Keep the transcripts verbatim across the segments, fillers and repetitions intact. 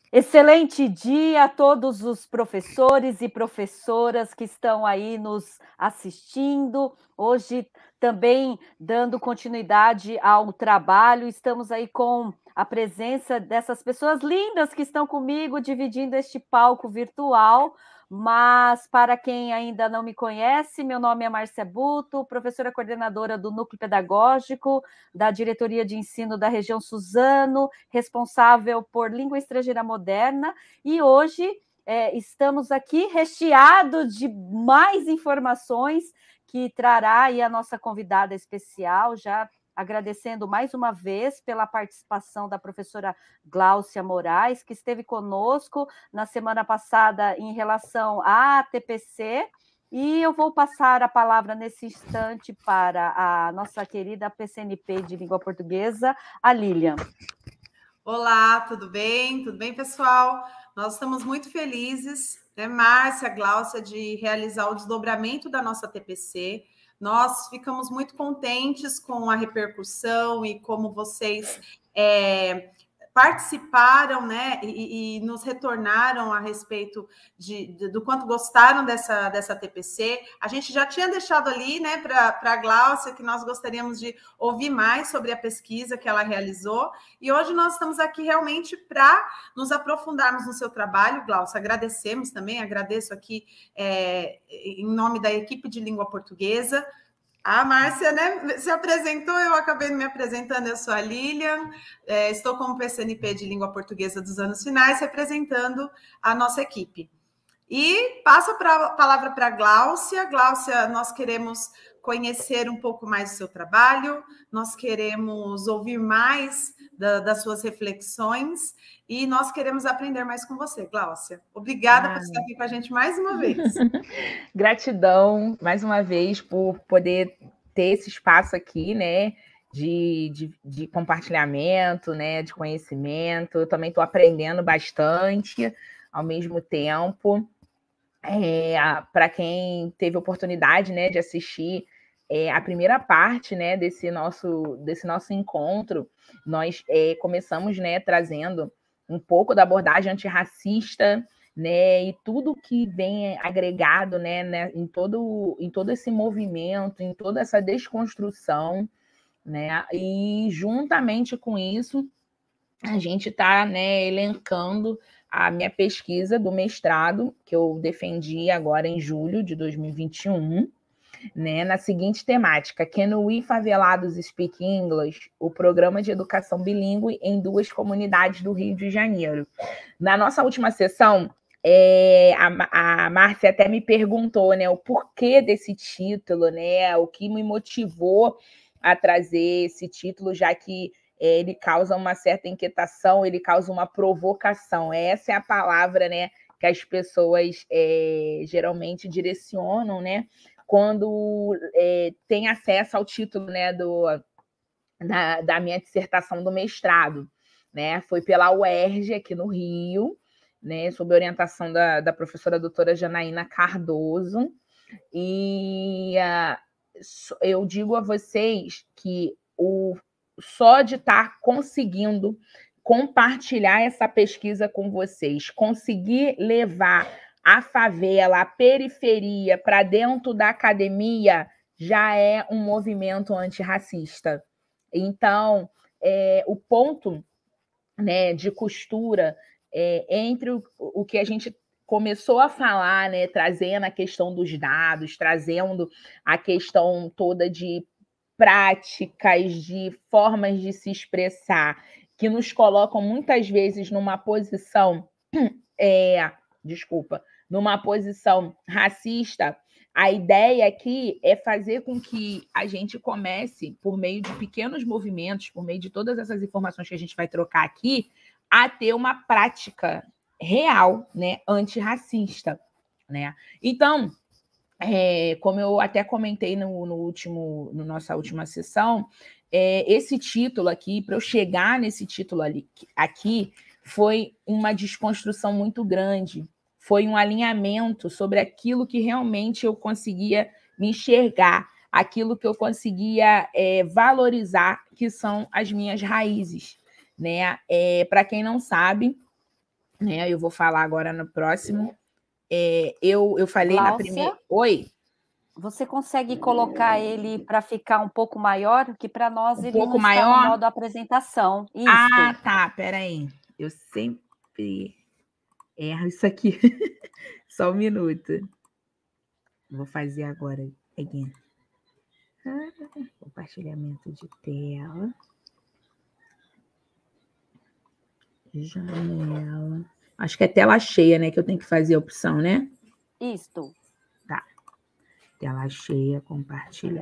Excelente dia a todos os professores e professoras que estão aí nos assistindo. Hoje também dando continuidade ao trabalho, estamos aí com a presença dessas pessoas lindas que estão comigo dividindo este palco virtual. Mas para quem ainda não me conhece, meu nome é Márcia Buto, professora coordenadora do Núcleo Pedagógico da Diretoria de Ensino da região Suzano, responsável por Língua Estrangeira Moderna, e hoje é, estamos aqui recheados de mais informações que trará aí a nossa convidada especial, já agradecendo mais uma vez pela participação da professora Gláucia Moraes, que esteve conosco na semana passada em relação à T P C, e eu vou passar a palavra nesse instante para a nossa querida P C N P de Língua Portuguesa, a Lilian. Olá, tudo bem? Tudo bem, pessoal? Nós estamos muito felizes, né, Márcia, Gláucia, de realizar o desdobramento da nossa T P C. Nós ficamos muito contentes com a repercussão e como vocês é, participaram, né, e, e nos retornaram a respeito de, de, do quanto gostaram dessa, dessa T P C. A gente já tinha deixado ali, né, para a Gláucia, que nós gostaríamos de ouvir mais sobre a pesquisa que ela realizou, e hoje nós estamos aqui realmente para nos aprofundarmos no seu trabalho. Gláucia, agradecemos também, agradeço aqui é, em nome da equipe de língua portuguesa. A Márcia, né, se apresentou, eu acabei me apresentando, eu sou a Lilian, é, estou como P C N P de Língua Portuguesa dos anos finais, representando a nossa equipe. E passo a palavra para a Gláucia. Gláucia, nós queremos conhecer um pouco mais do seu trabalho, nós queremos ouvir mais da, das suas reflexões e nós queremos aprender mais com você, Gláucia. Obrigada ah. por estar aqui com a gente mais uma vez. Gratidão, mais uma vez, por poder ter esse espaço aqui, né, de, de, de compartilhamento, né, de conhecimento. Eu também estou aprendendo bastante ao mesmo tempo. É, para quem teve oportunidade, né, de assistir é, a primeira parte, né, desse nosso, desse nosso encontro, nós é, começamos, né, trazendo um pouco da abordagem antirracista, né, e tudo que vem agregado, né, né, em, todo, em todo esse movimento, em toda essa desconstrução, né, e juntamente com isso, a gente está, né, elencando a minha pesquisa do mestrado, que eu defendi agora em julho de dois mil e vinte e um, né, na seguinte temática: Can We Favelados Speak English? O programa de educação bilíngue em duas comunidades do Rio de Janeiro. Na nossa última sessão, é, a, a Márcia até me perguntou, né, o porquê desse título, né, o que me motivou a trazer esse título, já que ele causa uma certa inquietação, ele causa uma provocação. Essa é a palavra, né, que as pessoas é, geralmente direcionam, né, quando é, tem acesso ao título, né, do, da, da minha dissertação do mestrado. Né? Foi pela U E R J, aqui no Rio, né, sob orientação da, da professora doutora Janaína Cardoso. E uh, eu digo a vocês que o só de estar conseguindo compartilhar essa pesquisa com vocês, conseguir levar a favela, a periferia para dentro da academia, já é um movimento antirracista. Então, é, o ponto, né, de costura é, entre o, o que a gente começou a falar, né, trazendo a questão dos dados, trazendo a questão toda de práticas, de formas de se expressar, que nos colocam muitas vezes numa posição, é, desculpa, numa posição racista. A ideia aqui é fazer com que a gente comece, por meio de pequenos movimentos, por meio de todas essas informações que a gente vai trocar aqui, a ter uma prática real, né, antirracista, né? Então, É, como eu até comentei no, no último, no nossa última sessão, é, esse título aqui, para eu chegar nesse título ali, aqui, foi uma desconstrução muito grande, foi um alinhamento sobre aquilo que realmente eu conseguia me enxergar, aquilo que eu conseguia é, valorizar, que são as minhas raízes, né? É, para quem não sabe, né? Eu vou falar agora no próximo. É, eu, eu falei Gláucia, na primeira... Oi? Você consegue colocar ele para ficar um pouco maior? Que para nós Um ele pouco não está no maior? modo apresentação. Isso. Ah, tá, peraí. Eu sempre erro isso aqui. Só um minuto. Vou fazer agora. Again. Ah, compartilhamento de tela. Janela. Acho que é tela cheia, né? Que eu tenho que fazer a opção, né? Isto. Tá. Tela cheia, compartilhar.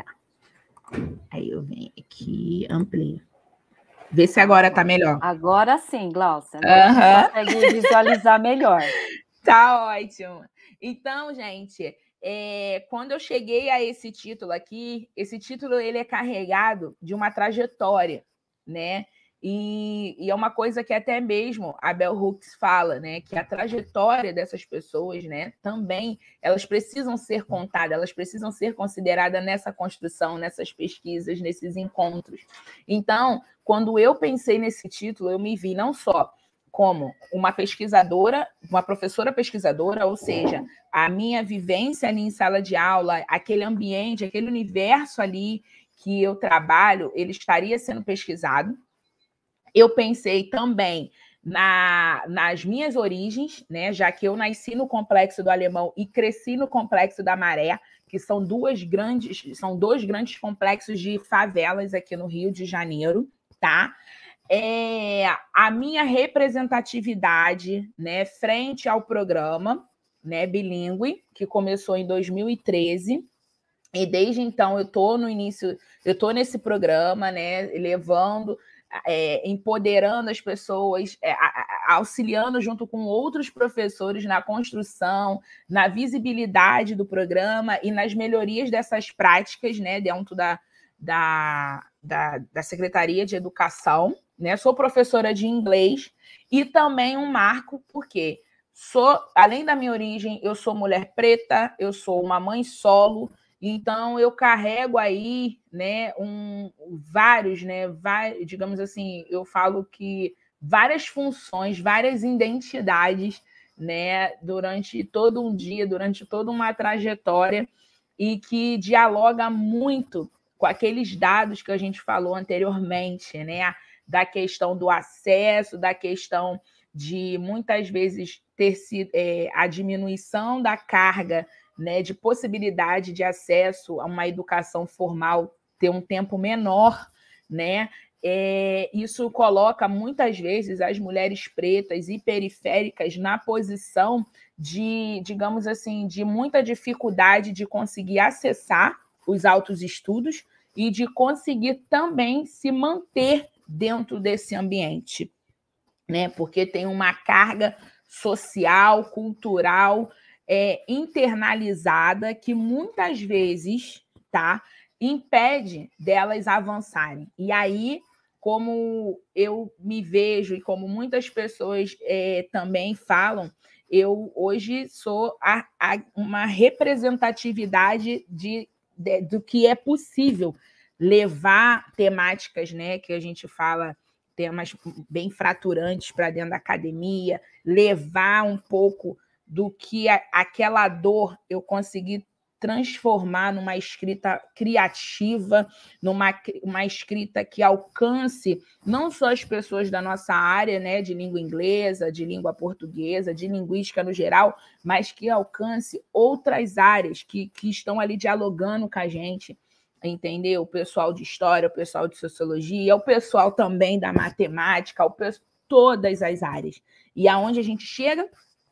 Aí eu venho aqui, amplio. Vê se agora tá melhor. Agora sim, Gláucia. Agora Uhum. a gente consegue visualizar melhor. Tá ótimo. Então, gente, é, quando eu cheguei a esse título aqui, esse título ele é carregado de uma trajetória, né? E, e é uma coisa que até mesmo a Bell Hooks fala, né? Que a trajetória dessas pessoas, né? Também elas precisam ser contadas, elas precisam ser consideradas nessa construção, nessas pesquisas, nesses encontros. Então, quando eu pensei nesse título, eu me vi não só como uma pesquisadora, uma professora pesquisadora, ou seja, a minha vivência ali em sala de aula, aquele ambiente, aquele universo ali que eu trabalho, ele estaria sendo pesquisado. Eu pensei também na, nas minhas origens, né, já que eu nasci no Complexo do Alemão e cresci no Complexo da Maré, que são duas grandes, são dois grandes complexos de favelas aqui no Rio de Janeiro, tá? É, a minha representatividade, né, frente ao programa, né, bilíngue, que começou em dois mil e treze, e desde então eu estou no início, eu estou nesse programa, né, levando, é, empoderando as pessoas, é, auxiliando junto com outros professores na construção, na visibilidade do programa e nas melhorias dessas práticas, né, dentro da, da, da, da Secretaria de Educação. Né? Sou professora de inglês e também um marco, porque sou, além da minha origem, eu sou mulher preta, eu sou uma mãe solo, então eu carrego aí, né, um, vários, né, vários, digamos assim, eu falo que várias funções, várias identidades, né, durante todo um dia, durante toda uma trajetória, e que dialoga muito com aqueles dados que a gente falou anteriormente, né, da questão do acesso, da questão de, muitas vezes, ter sido é, a diminuição da carga, né, de possibilidade de acesso a uma educação formal ter um tempo menor, né? É, isso coloca, muitas vezes, as mulheres pretas e periféricas na posição de, digamos assim, de muita dificuldade de conseguir acessar os altos estudos e de conseguir também se manter dentro desse ambiente, né? Porque tem uma carga social, cultural, é, internalizada que muitas vezes, tá, impede delas avançarem. E aí, como eu me vejo e como muitas pessoas é, também falam, eu hoje sou a, a, uma representatividade de, de, do que é possível levar temáticas, né, que a gente fala, temas bem fraturantes para dentro da academia, levar um pouco do que a, aquela dor eu consegui transformar numa escrita criativa, numa uma escrita que alcance não só as pessoas da nossa área, né, de língua inglesa, de língua portuguesa, de linguística no geral, mas que alcance outras áreas que, que estão ali dialogando com a gente, entendeu? O pessoal de história, o pessoal de sociologia, o pessoal também da matemática, o pessoal, todas as áreas. E aonde a gente chega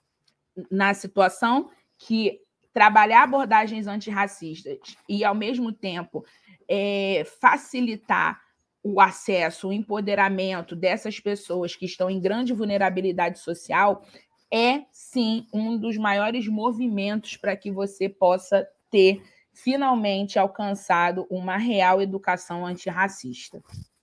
na situação que trabalhar abordagens antirracistas e, ao mesmo tempo, é, facilitar o acesso, o empoderamento dessas pessoas que estão em grande vulnerabilidade social é, sim, um dos maiores movimentos para que você possa ter finalmente alcançado uma real educação antirracista.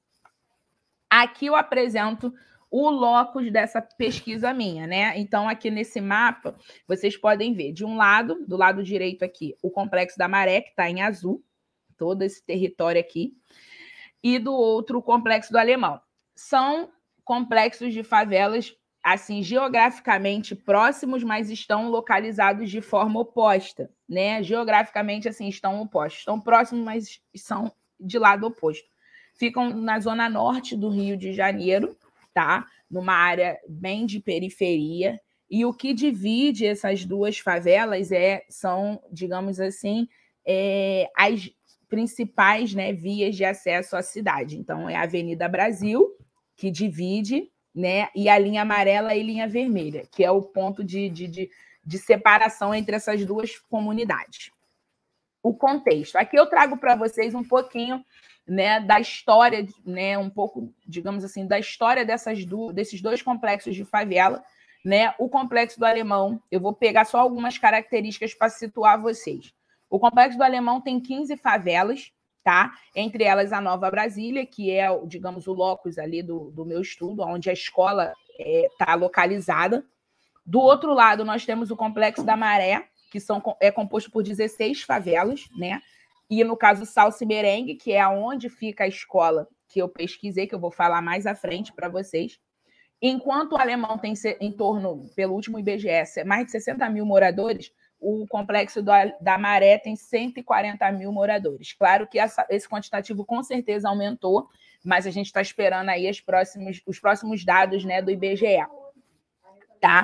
Aqui eu apresento o locus dessa pesquisa minha, né? Então, aqui nesse mapa, vocês podem ver, de um lado, do lado direito aqui, o Complexo da Maré, que está em azul, todo esse território aqui, e do outro, o Complexo do Alemão. São complexos de favelas assim, geograficamente próximos, mas estão localizados de forma oposta, né? Geograficamente, assim, estão opostos. Estão próximos, mas são de lado oposto. Ficam na zona norte do Rio de Janeiro, tá? Numa área bem de periferia. E o que divide essas duas favelas é, são, digamos assim, é, as principais, né, vias de acesso à cidade. Então, é a Avenida Brasil, que divide, né, e a linha amarela e linha vermelha, que é o ponto de, de, de, de separação entre essas duas comunidades. O contexto. Aqui eu trago para vocês um pouquinho, né, da história, né, um pouco, digamos assim, da história dessas do, desses dois complexos de favela, né? O Complexo do Alemão, eu vou pegar só algumas características para situar vocês. O Complexo do Alemão tem quinze favelas, tá? Entre elas a Nova Brasília, que é, digamos, o locus ali do, do meu estudo, onde a escola está é, localizada. Do outro lado, nós temos o Complexo da Maré, que são, é composto por dezesseis favelas, né? E, no caso, Salsa e Merengue, que é onde fica a escola que eu pesquisei, que eu vou falar mais à frente para vocês. Enquanto o Alemão tem em torno, pelo último I B G E, mais de sessenta mil moradores, o Complexo da Maré tem cento e quarenta mil moradores. Claro que essa, esse quantitativo com certeza aumentou, mas a gente está esperando aí os próximos, os próximos dados, né, do I B G E. Tá?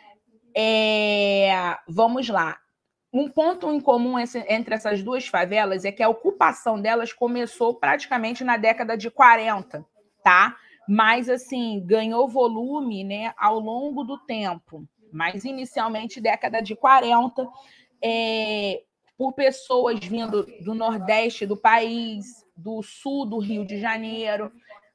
É, vamos lá. Um ponto em comum entre essas duas favelas é que a ocupação delas começou praticamente na década de quarenta, tá? Mas, assim, ganhou volume, né, ao longo do tempo. Mas, inicialmente, década de quarenta, é, por pessoas vindo do Nordeste do país, do Sul do Rio de Janeiro.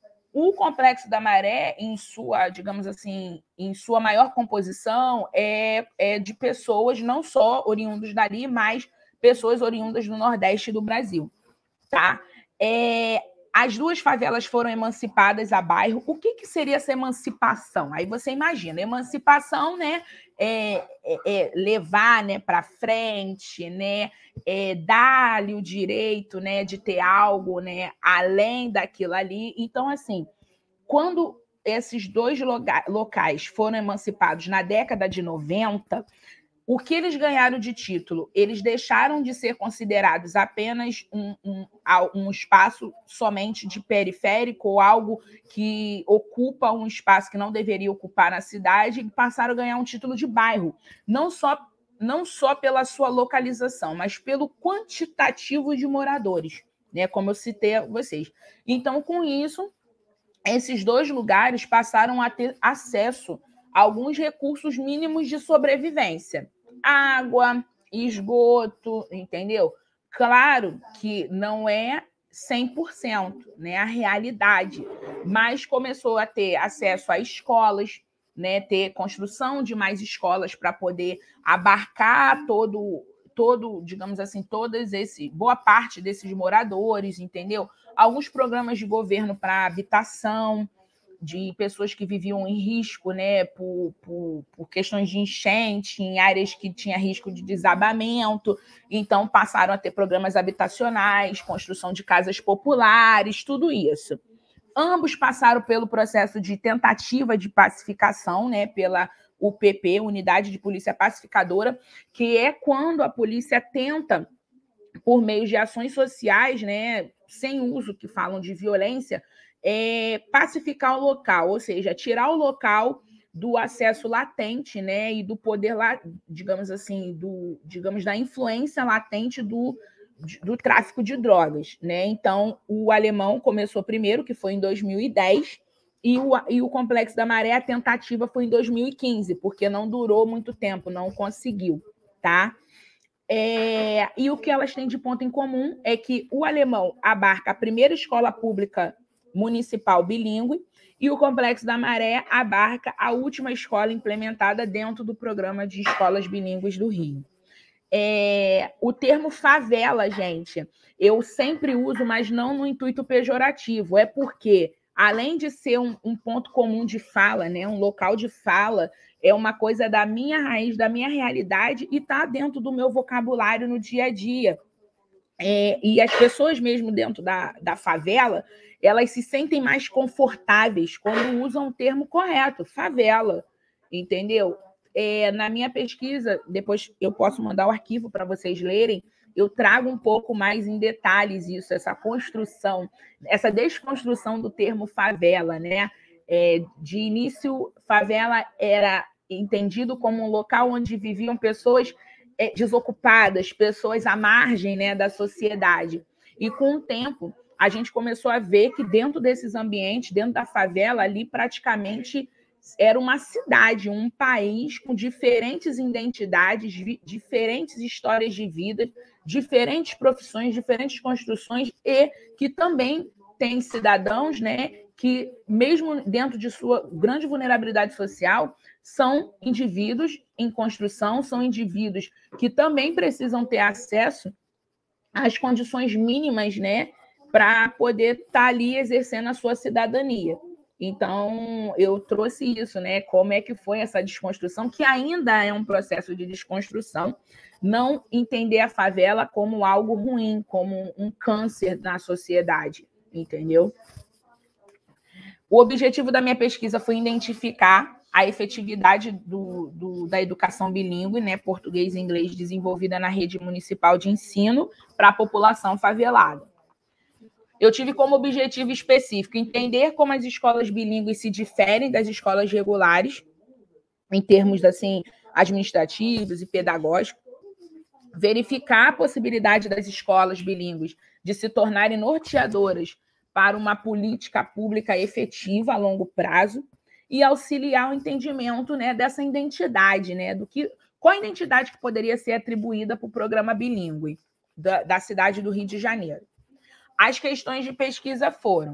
O Complexo da Maré, em sua, digamos assim, em sua maior composição, é, é de pessoas não só oriundas dali, mas pessoas oriundas do Nordeste do Brasil. Tá? É, as duas favelas foram emancipadas a bairro. O que, que seria essa emancipação? Aí você imagina, emancipação, né, é, é, é levar, né, para frente, né, é, dar-lhe o direito, né, de ter algo, né, além daquilo ali. Então, assim, quando esses dois locais foram emancipados na década de noventa, o que eles ganharam de título? Eles deixaram de ser considerados apenas um, um, um espaço somente de periférico ou algo que ocupa um espaço que não deveria ocupar na cidade e passaram a ganhar um título de bairro, não só, não só pela sua localização, mas pelo quantitativo de moradores, né? Como eu citei a vocês. Então, com isso, esses dois lugares passaram a ter acesso a alguns recursos mínimos de sobrevivência. Água, esgoto, entendeu? Claro que não é cem por cento, né, a realidade, mas começou a ter acesso a escolas, né, ter construção de mais escolas para poder abarcar todo, todo, digamos assim, todas esse, boa parte desses moradores, entendeu? Alguns programas de governo para habitação, de pessoas que viviam em risco, né, por, por, por questões de enchente, em áreas que tinha risco de desabamento, então passaram a ter programas habitacionais, construção de casas populares, tudo isso. Ambos passaram pelo processo de tentativa de pacificação, né, pela U P P, Unidade de Polícia Pacificadora, que é quando a polícia tenta, por meio de ações sociais, né, sem uso, que falam de violência, é, pacificar o local, ou seja, tirar o local do acesso latente, né, e do poder, digamos assim, do, digamos, da influência latente do, do tráfico de drogas, né? Então, o Alemão começou primeiro, que foi em dois mil e dez, e o, e o Complexo da Maré, a tentativa foi em dois mil e quinze, porque não durou muito tempo, não conseguiu, tá? É, e o que elas têm de ponto em comum é que o Alemão abarca a primeira escola pública municipal bilíngue e o Complexo da Maré abarca a última escola implementada dentro do programa de escolas bilíngues do Rio. É, o termo favela, gente, eu sempre uso, mas não no intuito pejorativo, é porque, além de ser um, um ponto comum de fala, né, um local de fala, é uma coisa da minha raiz, da minha realidade e está dentro do meu vocabulário no dia a dia. É, e as pessoas mesmo dentro da, da favela, elas se sentem mais confortáveis quando usam o termo correto, favela, entendeu? É, na minha pesquisa, depois eu posso mandar o arquivo para vocês lerem, eu trago um pouco mais em detalhes isso, essa construção, essa desconstrução do termo favela, né? É, de início, favela era entendido como um local onde viviam pessoas é, desocupadas, pessoas à margem, né, da sociedade. E com o tempo, a gente começou a ver que dentro desses ambientes, dentro da favela, ali praticamente era uma cidade, um país com diferentes identidades, diferentes histórias de vida, diferentes profissões, diferentes construções, e que também tem cidadãos, né, que, mesmo dentro de sua grande vulnerabilidade social, são indivíduos em construção, são indivíduos que também precisam ter acesso às condições mínimas, né, para poder estar ali exercendo a sua cidadania. Então, eu trouxe isso, né? Como é que foi essa desconstrução, que ainda é um processo de desconstrução, não entender a favela como algo ruim, como um câncer na sociedade, entendeu? O objetivo da minha pesquisa foi identificar a efetividade do, do, da educação bilíngue, né, português e inglês, desenvolvida na rede municipal de ensino para a população favelada. Eu tive como objetivo específico entender como as escolas bilíngues se diferem das escolas regulares, em termos assim, administrativos e pedagógicos, verificar a possibilidade das escolas bilíngues de se tornarem norteadoras para uma política pública efetiva a longo prazo e auxiliar o entendimento, né, dessa identidade, né, do que, qual a identidade que poderia ser atribuída para o programa bilíngue da, da cidade do Rio de Janeiro. As questões de pesquisa foram,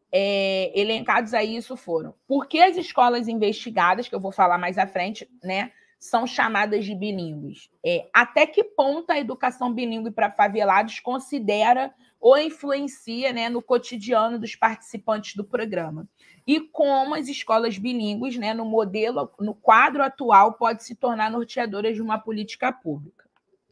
é, elencados a isso foram, por que as escolas investigadas, que eu vou falar mais à frente, né, são chamadas de bilíngues? É, até que ponto a educação bilíngue para favelados considera ou influencia, né, no cotidiano dos participantes do programa? E como as escolas bilíngues, né, no modelo, no quadro atual, podem se tornar norteadoras de uma política pública?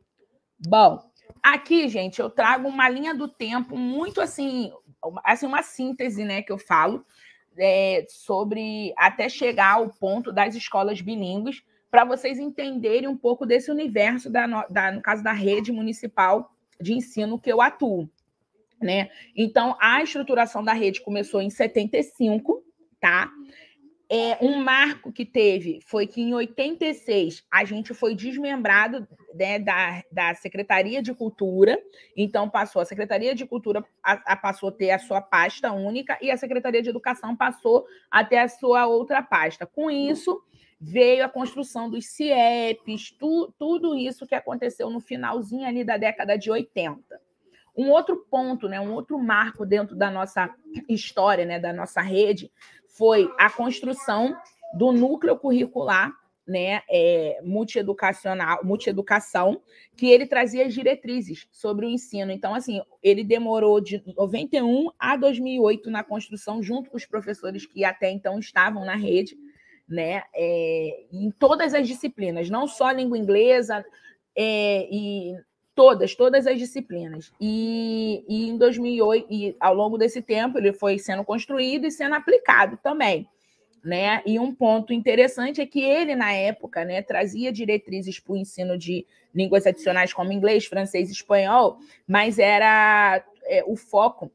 Bom, aqui, gente, eu trago uma linha do tempo muito assim, assim uma síntese, né, que eu falo é, sobre até chegar ao ponto das escolas bilíngues, para vocês entenderem um pouco desse universo, da, da, no caso da rede municipal de ensino que eu atuo, né? Então, a estruturação da rede começou em setenta e cinco, tá? É, um marco que teve foi que, em oitenta e seis, a gente foi desmembrado, né, da, da Secretaria de Cultura, então passou a Secretaria de Cultura a, a passou a ter a sua pasta única e a Secretaria de Educação passou a ter a sua outra pasta. Com isso, veio a construção dos C I E Ps, tu, tudo isso que aconteceu no finalzinho ali da década de oitenta. Um outro ponto, né, um outro marco dentro da nossa história, né, da nossa rede, foi a construção do núcleo curricular, né, é, multieducacional, multieducação, que ele trazia as diretrizes sobre o ensino. Então, assim, ele demorou de noventa e um a dois mil e oito na construção, junto com os professores que até então estavam na rede, né, é, em todas as disciplinas, não só a língua inglesa, é, e todas, todas as disciplinas. E, e em dois mil e oito, e ao longo desse tempo, ele foi sendo construído e sendo aplicado também, né? E um ponto interessante é que ele, na época, né, trazia diretrizes para o ensino de línguas adicionais como inglês, francês e espanhol, mas era é, o foco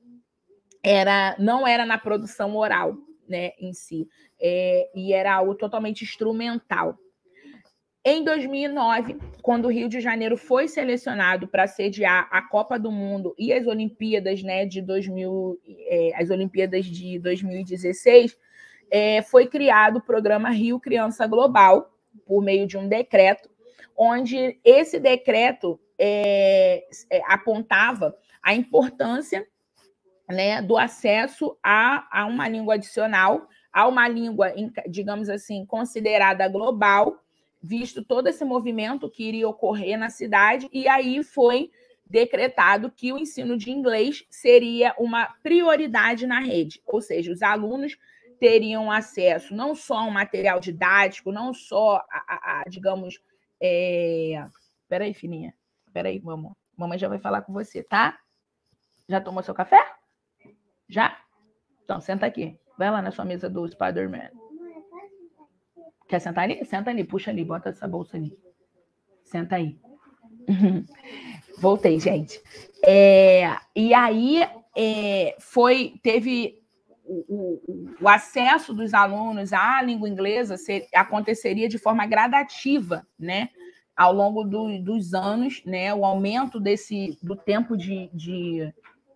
era, não era na produção oral, né, em si, é, e era algo totalmente instrumental. Em dois mil e nove, quando o Rio de Janeiro foi selecionado para sediar a Copa do Mundo e as Olimpíadas, né, de dois mil, é, as Olimpíadas de dois mil e dezesseis, é, foi criado o programa Rio Criança Global, por meio de um decreto, onde esse decreto é, é, apontava a importância, né, do acesso a, a uma língua adicional, a uma língua, digamos assim, considerada global, visto todo esse movimento que iria ocorrer na cidade, e aí foi decretado que o ensino de inglês seria uma prioridade na rede, ou seja, os alunos teriam acesso não só a um material didático, não só a, a, a digamos... É... Peraí, filhinha. Peraí, mamãe. Mamãe já vai falar com você, tá? Já tomou seu café? Já? Então, senta aqui. Vai lá na sua mesa do Spider-Man. Quer sentar ali? Senta ali, puxa ali, bota essa bolsa ali. Senta aí. Voltei, gente. É, e aí é, foi, teve o, o, o acesso dos alunos à língua inglesa ser, aconteceria de forma gradativa, né? Ao longo do, dos anos, né? O aumento desse do tempo de, de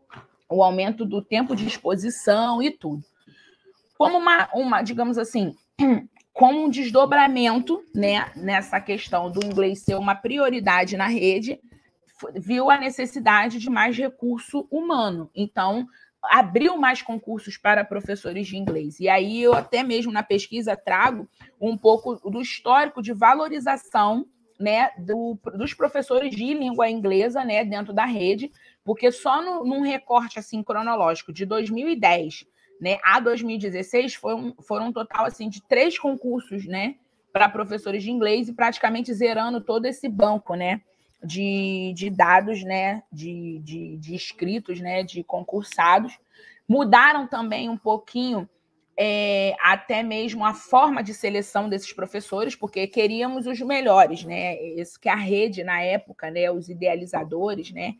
o aumento do tempo de exposição e tudo. Como uma, uma digamos assim, como um desdobramento, né, nessa questão do inglês ser uma prioridade na rede, viu a necessidade de mais recurso humano. Então, abriu mais concursos para professores de inglês. E aí eu até mesmo na pesquisa trago um pouco do histórico de valorização, né, do, dos professores de língua inglesa, né, dentro da rede, porque só no, num recorte assim cronológico de dois mil e dez, né, a dois mil e dezesseis foi um, foram um total assim de três concursos, né, para professores de inglês e praticamente zerando todo esse banco, né, de, de dados, né, de, de, de inscritos, né, de concursados. Mudaram também um pouquinho é, até mesmo a forma de seleção desses professores, porque queríamos os melhores, né? Isso que a rede, na época, né, os idealizadores, né,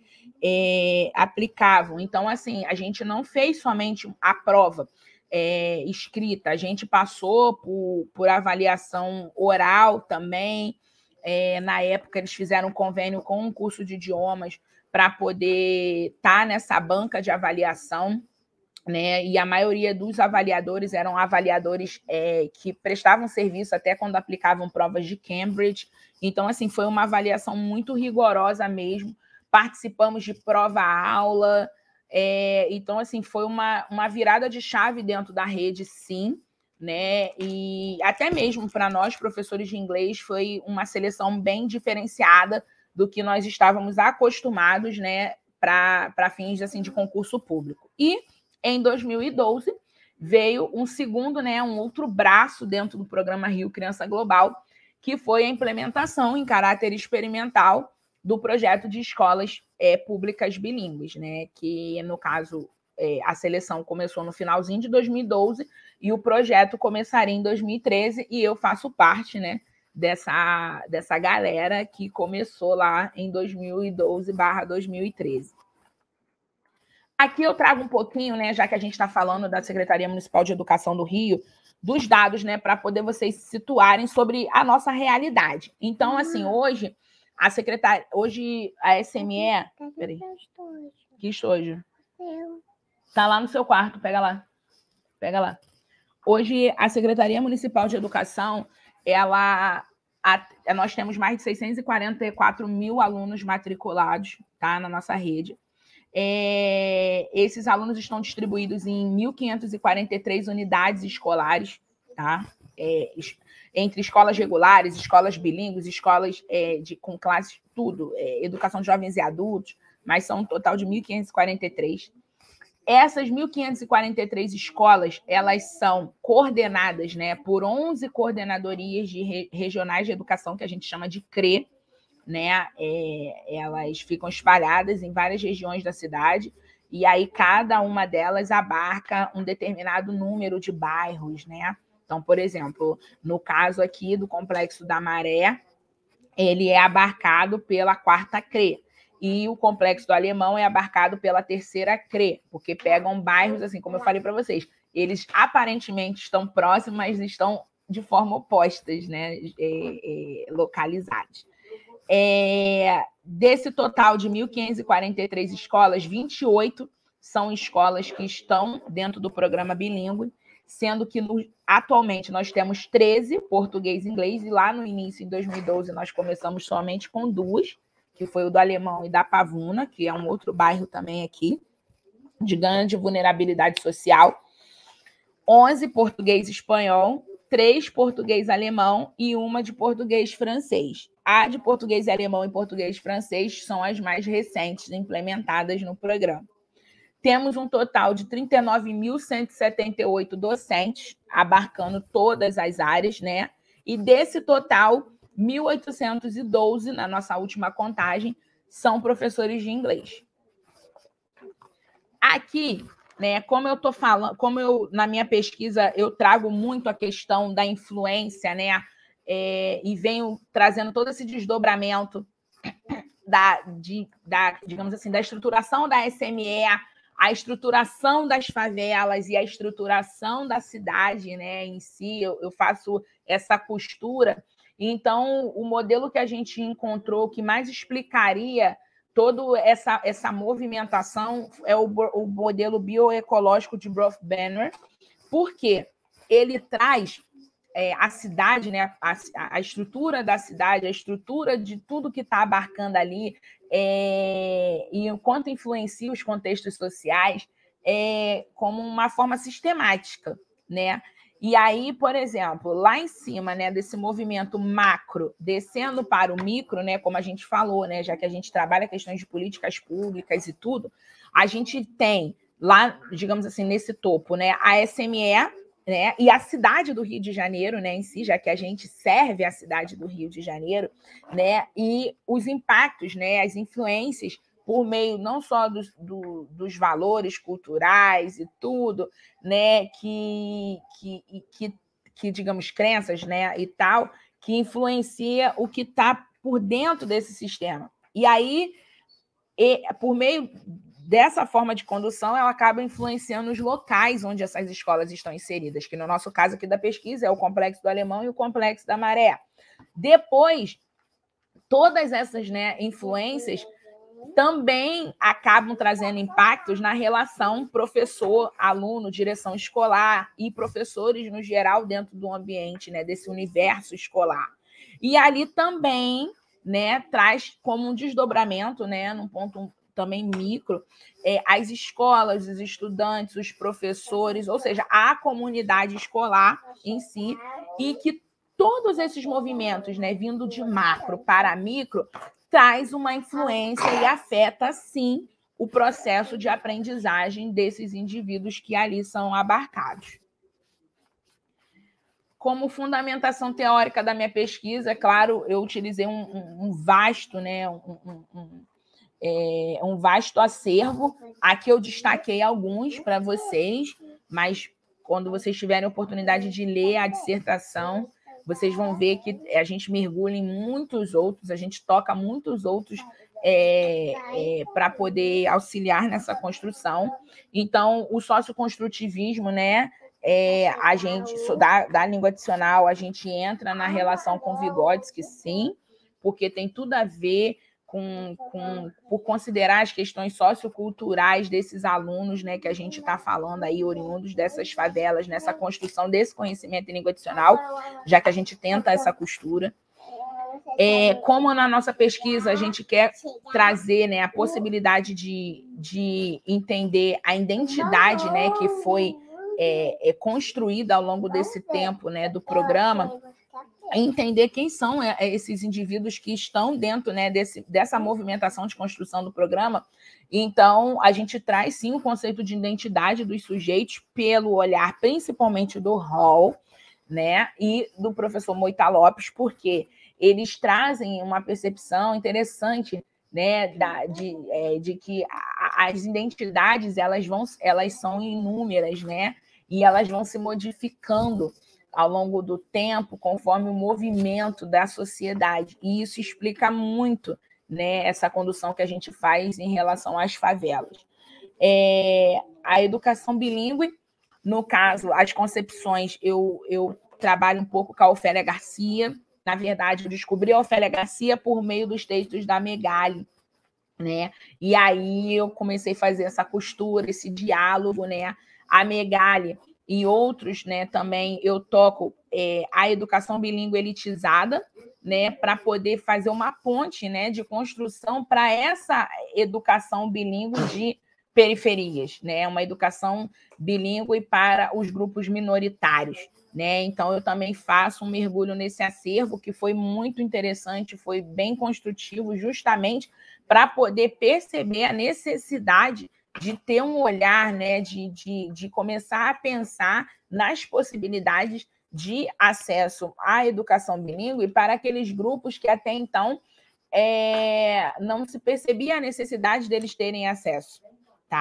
é, aplicavam. Então, assim, a gente não fez somente a prova é, escrita, a gente passou por, por avaliação oral também. É, na época, eles fizeram um convênio com um curso de idiomas para poder estar nessa banca de avaliação, né? E a maioria dos avaliadores eram avaliadores é, que prestavam serviço até quando aplicavam provas de Cambridge. Então, assim, foi uma avaliação muito rigorosa mesmo. Participamos de prova-aula. É, então, assim, foi uma, uma virada de chave dentro da rede, sim, né? E até mesmo para nós, professores de inglês, foi uma seleção bem diferenciada do que nós estávamos acostumados, né, para fins assim, de concurso público. E em dois mil e doze, veio um segundo, né, um outro braço dentro do programa Rio Criança Global, que foi a implementação em caráter experimental do projeto de escolas é, públicas bilíngues, né, que, no caso, é, a seleção começou no finalzinho de dois mil e doze e o projeto começaria em dois mil e treze, e eu faço parte, né, dessa, dessa galera que começou lá em dois mil e doze barra dois mil e treze. Aqui eu trago um pouquinho, né, já que a gente está falando da Secretaria Municipal de Educação do Rio, dos dados, né, para poder vocês se situarem sobre a nossa realidade. Então, assim, hoje, a secretária, hoje a S M E... Peraí. Que estojo? Está lá no seu quarto, pega lá. Pega lá. Hoje, a Secretaria Municipal de Educação, ela... A, nós temos mais de seiscentos e quarenta e quatro mil alunos matriculados, tá, na nossa rede. É, esses alunos estão distribuídos em mil quinhentas e quarenta e três unidades escolares, tá? É, entre escolas regulares, escolas bilíngues, escolas é, de, com classes, tudo, é, educação de jovens e adultos, mas são um total de mil quinhentas e quarenta e três. Essas mil quinhentas e quarenta e três escolas, elas são coordenadas, né, por onze coordenadorias de re, regionais de educação, que a gente chama de C R E, né? É, elas ficam espalhadas em várias regiões da cidade, e aí cada uma delas abarca um determinado número de bairros, né? Então, por exemplo, no caso aqui do Complexo da Maré, ele é abarcado pela quarta C R E, e o Complexo do Alemão é abarcado pela terceira C R E, porque pegam bairros, assim, como eu falei para vocês, eles aparentemente estão próximos, mas estão de forma opostas, né? É, é, localizados. É, desse total de mil quinhentas e quarenta e três escolas, vinte e oito são escolas que estão dentro do programa bilíngue, sendo que no, atualmente nós temos treze, português e inglês, e lá no início, em dois mil e doze, nós começamos somente com duas, que foi o do Alemão e da Pavuna, que é um outro bairro também aqui, de grande vulnerabilidade social, onze português e espanhol, três português e alemão e uma de português e francês. A de português e alemão e português e francês são as mais recentes implementadas no programa. Temos um total de trinta e nove mil cento e setenta e oito docentes, abarcando todas as áreas, né? E desse total, mil oitocentos e doze, na nossa última contagem, são professores de inglês. Aqui né? Como eu estou falando, como eu, na minha pesquisa, eu trago muito a questão da influência, né? É, e venho trazendo todo esse desdobramento da, de, da, digamos assim, da estruturação da S M E, a estruturação das favelas e a estruturação da cidade, né, em si, eu, eu faço essa costura. Então, o modelo que a gente encontrou que mais explicaria toda essa, essa movimentação é o, o modelo bioecológico de Brofbanner, porque ele traz é, a cidade, né, a, a estrutura da cidade, a estrutura de tudo que está abarcando ali, é, e o quanto influencia os contextos sociais, é, como uma forma sistemática, né? E aí, por exemplo, lá em cima, né, desse movimento macro, descendo para o micro, né, como a gente falou, né, já que a gente trabalha questões de políticas públicas e tudo, a gente tem lá, digamos assim, nesse topo, né, a S M E, né, e a cidade do Rio de Janeiro, né, em si, já que a gente serve a cidade do Rio de Janeiro, né, e os impactos, né, as influências por meio não só dos, do, dos valores culturais e tudo, né, que, que, que, que, digamos, crenças, né, e tal, que influencia o que está por dentro desse sistema. E aí, e, por meio dessa forma de condução, ela acaba influenciando os locais onde essas escolas estão inseridas, que no nosso caso aqui da pesquisa é o Complexo do Alemão e o Complexo da Maré. Depois, todas essas, né, influências também acabam trazendo impactos na relação professor, aluno, direção escolar e professores no geral dentro do ambiente, né, desse universo escolar. E ali também, né, traz como um desdobramento, né, num ponto também micro, é, as escolas, os estudantes, os professores, ou seja, a comunidade escolar em si, e que todos esses movimentos, né, vindo de macro para micro, traz uma influência e afeta, sim, o processo de aprendizagem desses indivíduos que ali são abarcados. Como fundamentação teórica da minha pesquisa, claro, eu utilizei um, um, um vasto, né, um, um, um, é, um vasto acervo. Aqui eu destaquei alguns para vocês, mas quando vocês tiverem a oportunidade de ler a dissertação, vocês vão ver que a gente mergulha em muitos outros, a gente toca muitos outros é, é, para poder auxiliar nessa construção. Então, o socioconstrutivismo, né, é, a gente, da, da língua adicional, a gente entra na relação com Vygotsky, sim, porque tem tudo a ver com, com por considerar as questões socioculturais desses alunos, né, que a gente está falando aí, oriundos dessas favelas, nessa construção desse conhecimento em língua adicional, já que a gente tenta essa costura. É, como na nossa pesquisa a gente quer trazer, né, a possibilidade de, de entender a identidade, né, que foi é, é, construída ao longo desse tempo, né, do programa, entender quem são esses indivíduos que estão dentro, né, desse, dessa movimentação de construção do programa. Então, a gente traz, sim, o conceito de identidade dos sujeitos pelo olhar, principalmente do Hall, né, e do professor Moita Lopes, porque eles trazem uma percepção interessante, né, da, de, é, de que a, as identidades elas, vão, elas são inúmeras, né, e elas vão se modificando ao longo do tempo, conforme o movimento da sociedade. E isso explica muito, né, essa condução que a gente faz em relação às favelas. É, a educação bilíngue, no caso, as concepções, eu, eu trabalho um pouco com a Ofélia Garcia. Na verdade, eu descobri a Ofélia Garcia por meio dos textos da Megali, né? E aí eu comecei a fazer essa costura, esse diálogo, né? A Megali e outros, né, também eu toco é, a educação bilíngue elitizada, né, para poder fazer uma ponte, né, de construção para essa educação bilíngue de periferias, né, uma educação bilíngue para os grupos minoritários, né? Então eu também faço um mergulho nesse acervo que foi muito interessante, foi bem construtivo, justamente para poder perceber a necessidade de ter um olhar, né, de, de, de começar a pensar nas possibilidades de acesso à educação bilíngue para aqueles grupos que até então é, não se percebia a necessidade deles terem acesso, tá?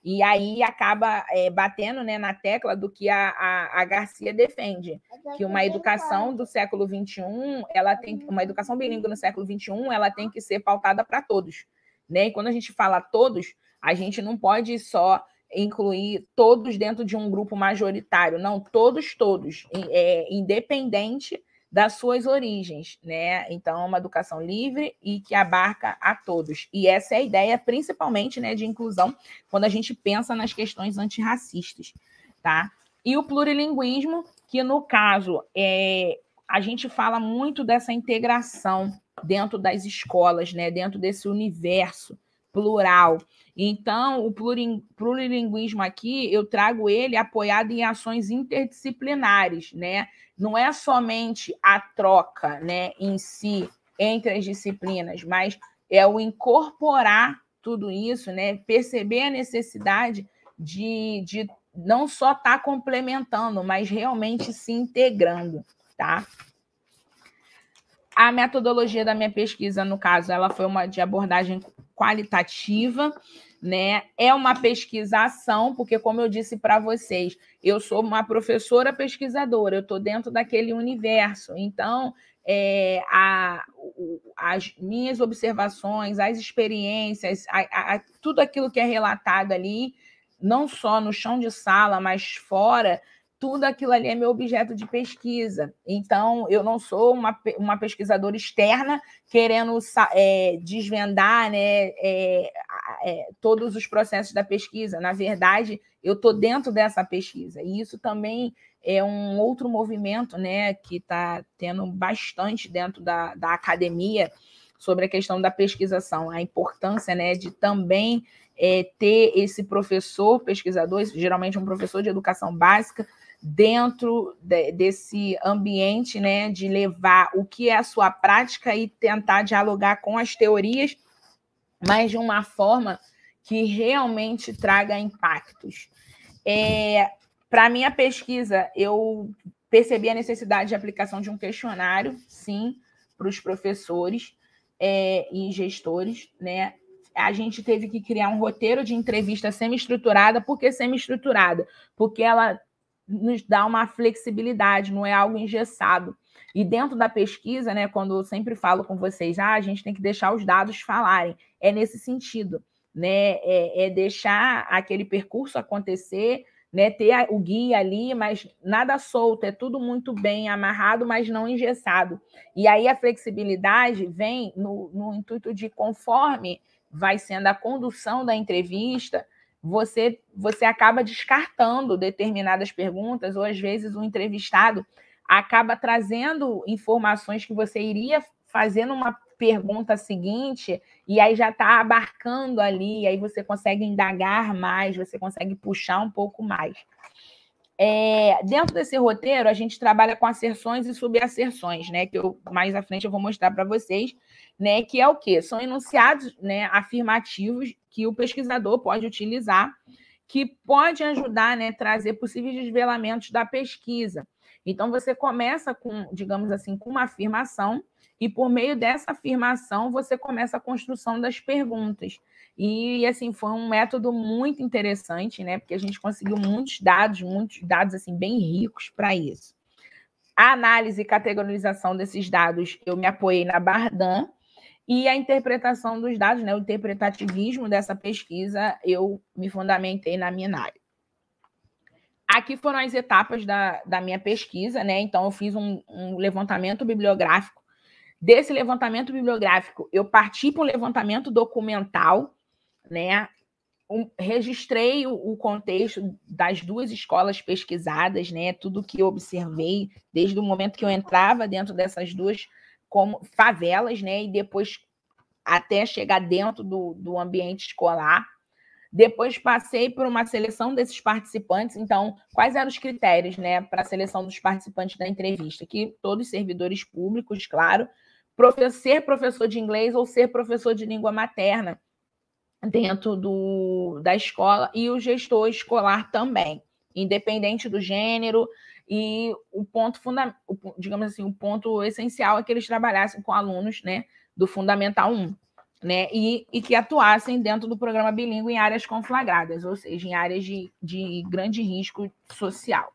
E aí acaba é, batendo, né, na tecla do que a, a, a Garcia defende, que uma educação do século vinte e um, ela tem, uma educação bilíngue no século vinte e um, ela tem que ser pautada para todos, né? E quando a gente fala todos, a gente não pode só incluir todos dentro de um grupo majoritário, não, todos, todos, é, independente das suas origens, né? Então, é uma educação livre e que abarca a todos. E essa é a ideia, principalmente, né, de inclusão, quando a gente pensa nas questões antirracistas, tá? E o plurilinguismo, que, no caso, é, a gente fala muito dessa integração dentro das escolas, né, dentro desse universo plural. Então, o plurilinguismo aqui, eu trago ele apoiado em ações interdisciplinares, né? Não é somente a troca, né, em si, entre as disciplinas, mas é o incorporar tudo isso, né? Perceber a necessidade de, de não só estar tá complementando, mas realmente se integrando, tá? A metodologia da minha pesquisa, no caso, ela foi uma de abordagem qualitativa, né? É uma pesquisação, porque, como eu disse para vocês, eu sou uma professora pesquisadora, eu estou dentro daquele universo. Então, é, a, as minhas observações, as experiências, a, a, tudo aquilo que é relatado ali, não só no chão de sala, mas fora, tudo aquilo ali é meu objeto de pesquisa. Então, eu não sou uma, uma pesquisadora externa querendo é, desvendar, né, é, é, todos os processos da pesquisa. Na verdade, eu estou dentro dessa pesquisa. E isso também é um outro movimento, né, que está tendo bastante dentro da, da academia sobre a questão da pesquisação, a importância, né, de também é, ter esse professor pesquisador, geralmente um professor de educação básica, dentro de, desse ambiente, né, de levar o que é a sua prática e tentar dialogar com as teorias, mas de uma forma que realmente traga impactos. É, para a minha pesquisa, eu percebi a necessidade de aplicação de um questionário, sim, para os professores é, e gestores, né? A gente teve que criar um roteiro de entrevista semi-estruturada. Por que semi-estruturada? Porque ela nos dá uma flexibilidade, não é algo engessado. E dentro da pesquisa, né, quando eu sempre falo com vocês, ah, a gente tem que deixar os dados falarem, é nesse sentido, né, é, é deixar aquele percurso acontecer, né, ter o guia ali, mas nada solto, é tudo muito bem amarrado, mas não engessado. E aí a flexibilidade vem no, no intuito de, conforme vai sendo a condução da entrevista, Você, você acaba descartando determinadas perguntas, ou às vezes o entrevistado acaba trazendo informações que você iria fazer numa pergunta seguinte, e aí já está abarcando ali, e aí você consegue indagar mais, você consegue puxar um pouco mais. É, dentro desse roteiro, a gente trabalha com asserções e subasserções, né? Que eu, mais à frente eu vou mostrar para vocês, né? Que é o quê? São enunciados, né, afirmativos que o pesquisador pode utilizar, que pode ajudar, né, trazer possíveis desvelamentos da pesquisa. Então, você começa com, digamos assim, com uma afirmação, e por meio dessa afirmação, você começa a construção das perguntas. E, assim, foi um método muito interessante, né? Porque a gente conseguiu muitos dados, muitos dados, assim, bem ricos para isso. A análise e categorização desses dados, eu me apoiei na Bardan, e a interpretação dos dados, né, o interpretativismo dessa pesquisa, eu me fundamentei na Minari. Aqui foram as etapas da, da minha pesquisa, né? Então, eu fiz um, um levantamento bibliográfico. Desse levantamento bibliográfico, eu parti para um levantamento documental, né? Um, registrei o, o contexto das duas escolas pesquisadas, né? Tudo que eu observei, desde o momento que eu entrava dentro dessas duas como favelas, né? E depois até chegar dentro do, do ambiente escolar. Depois passei por uma seleção desses participantes. Então, quais eram os critérios, né, para a seleção dos participantes da entrevista? Que todos servidores públicos, claro, ser professor de inglês ou ser professor de língua materna dentro do, da escola, e o gestor escolar também, independente do gênero. E o ponto fundamental, digamos assim, o ponto essencial é que eles trabalhassem com alunos, né, do Fundamental um. né, e, e que atuassem dentro do programa bilíngue em áreas conflagradas, ou seja, em áreas de, de grande risco social.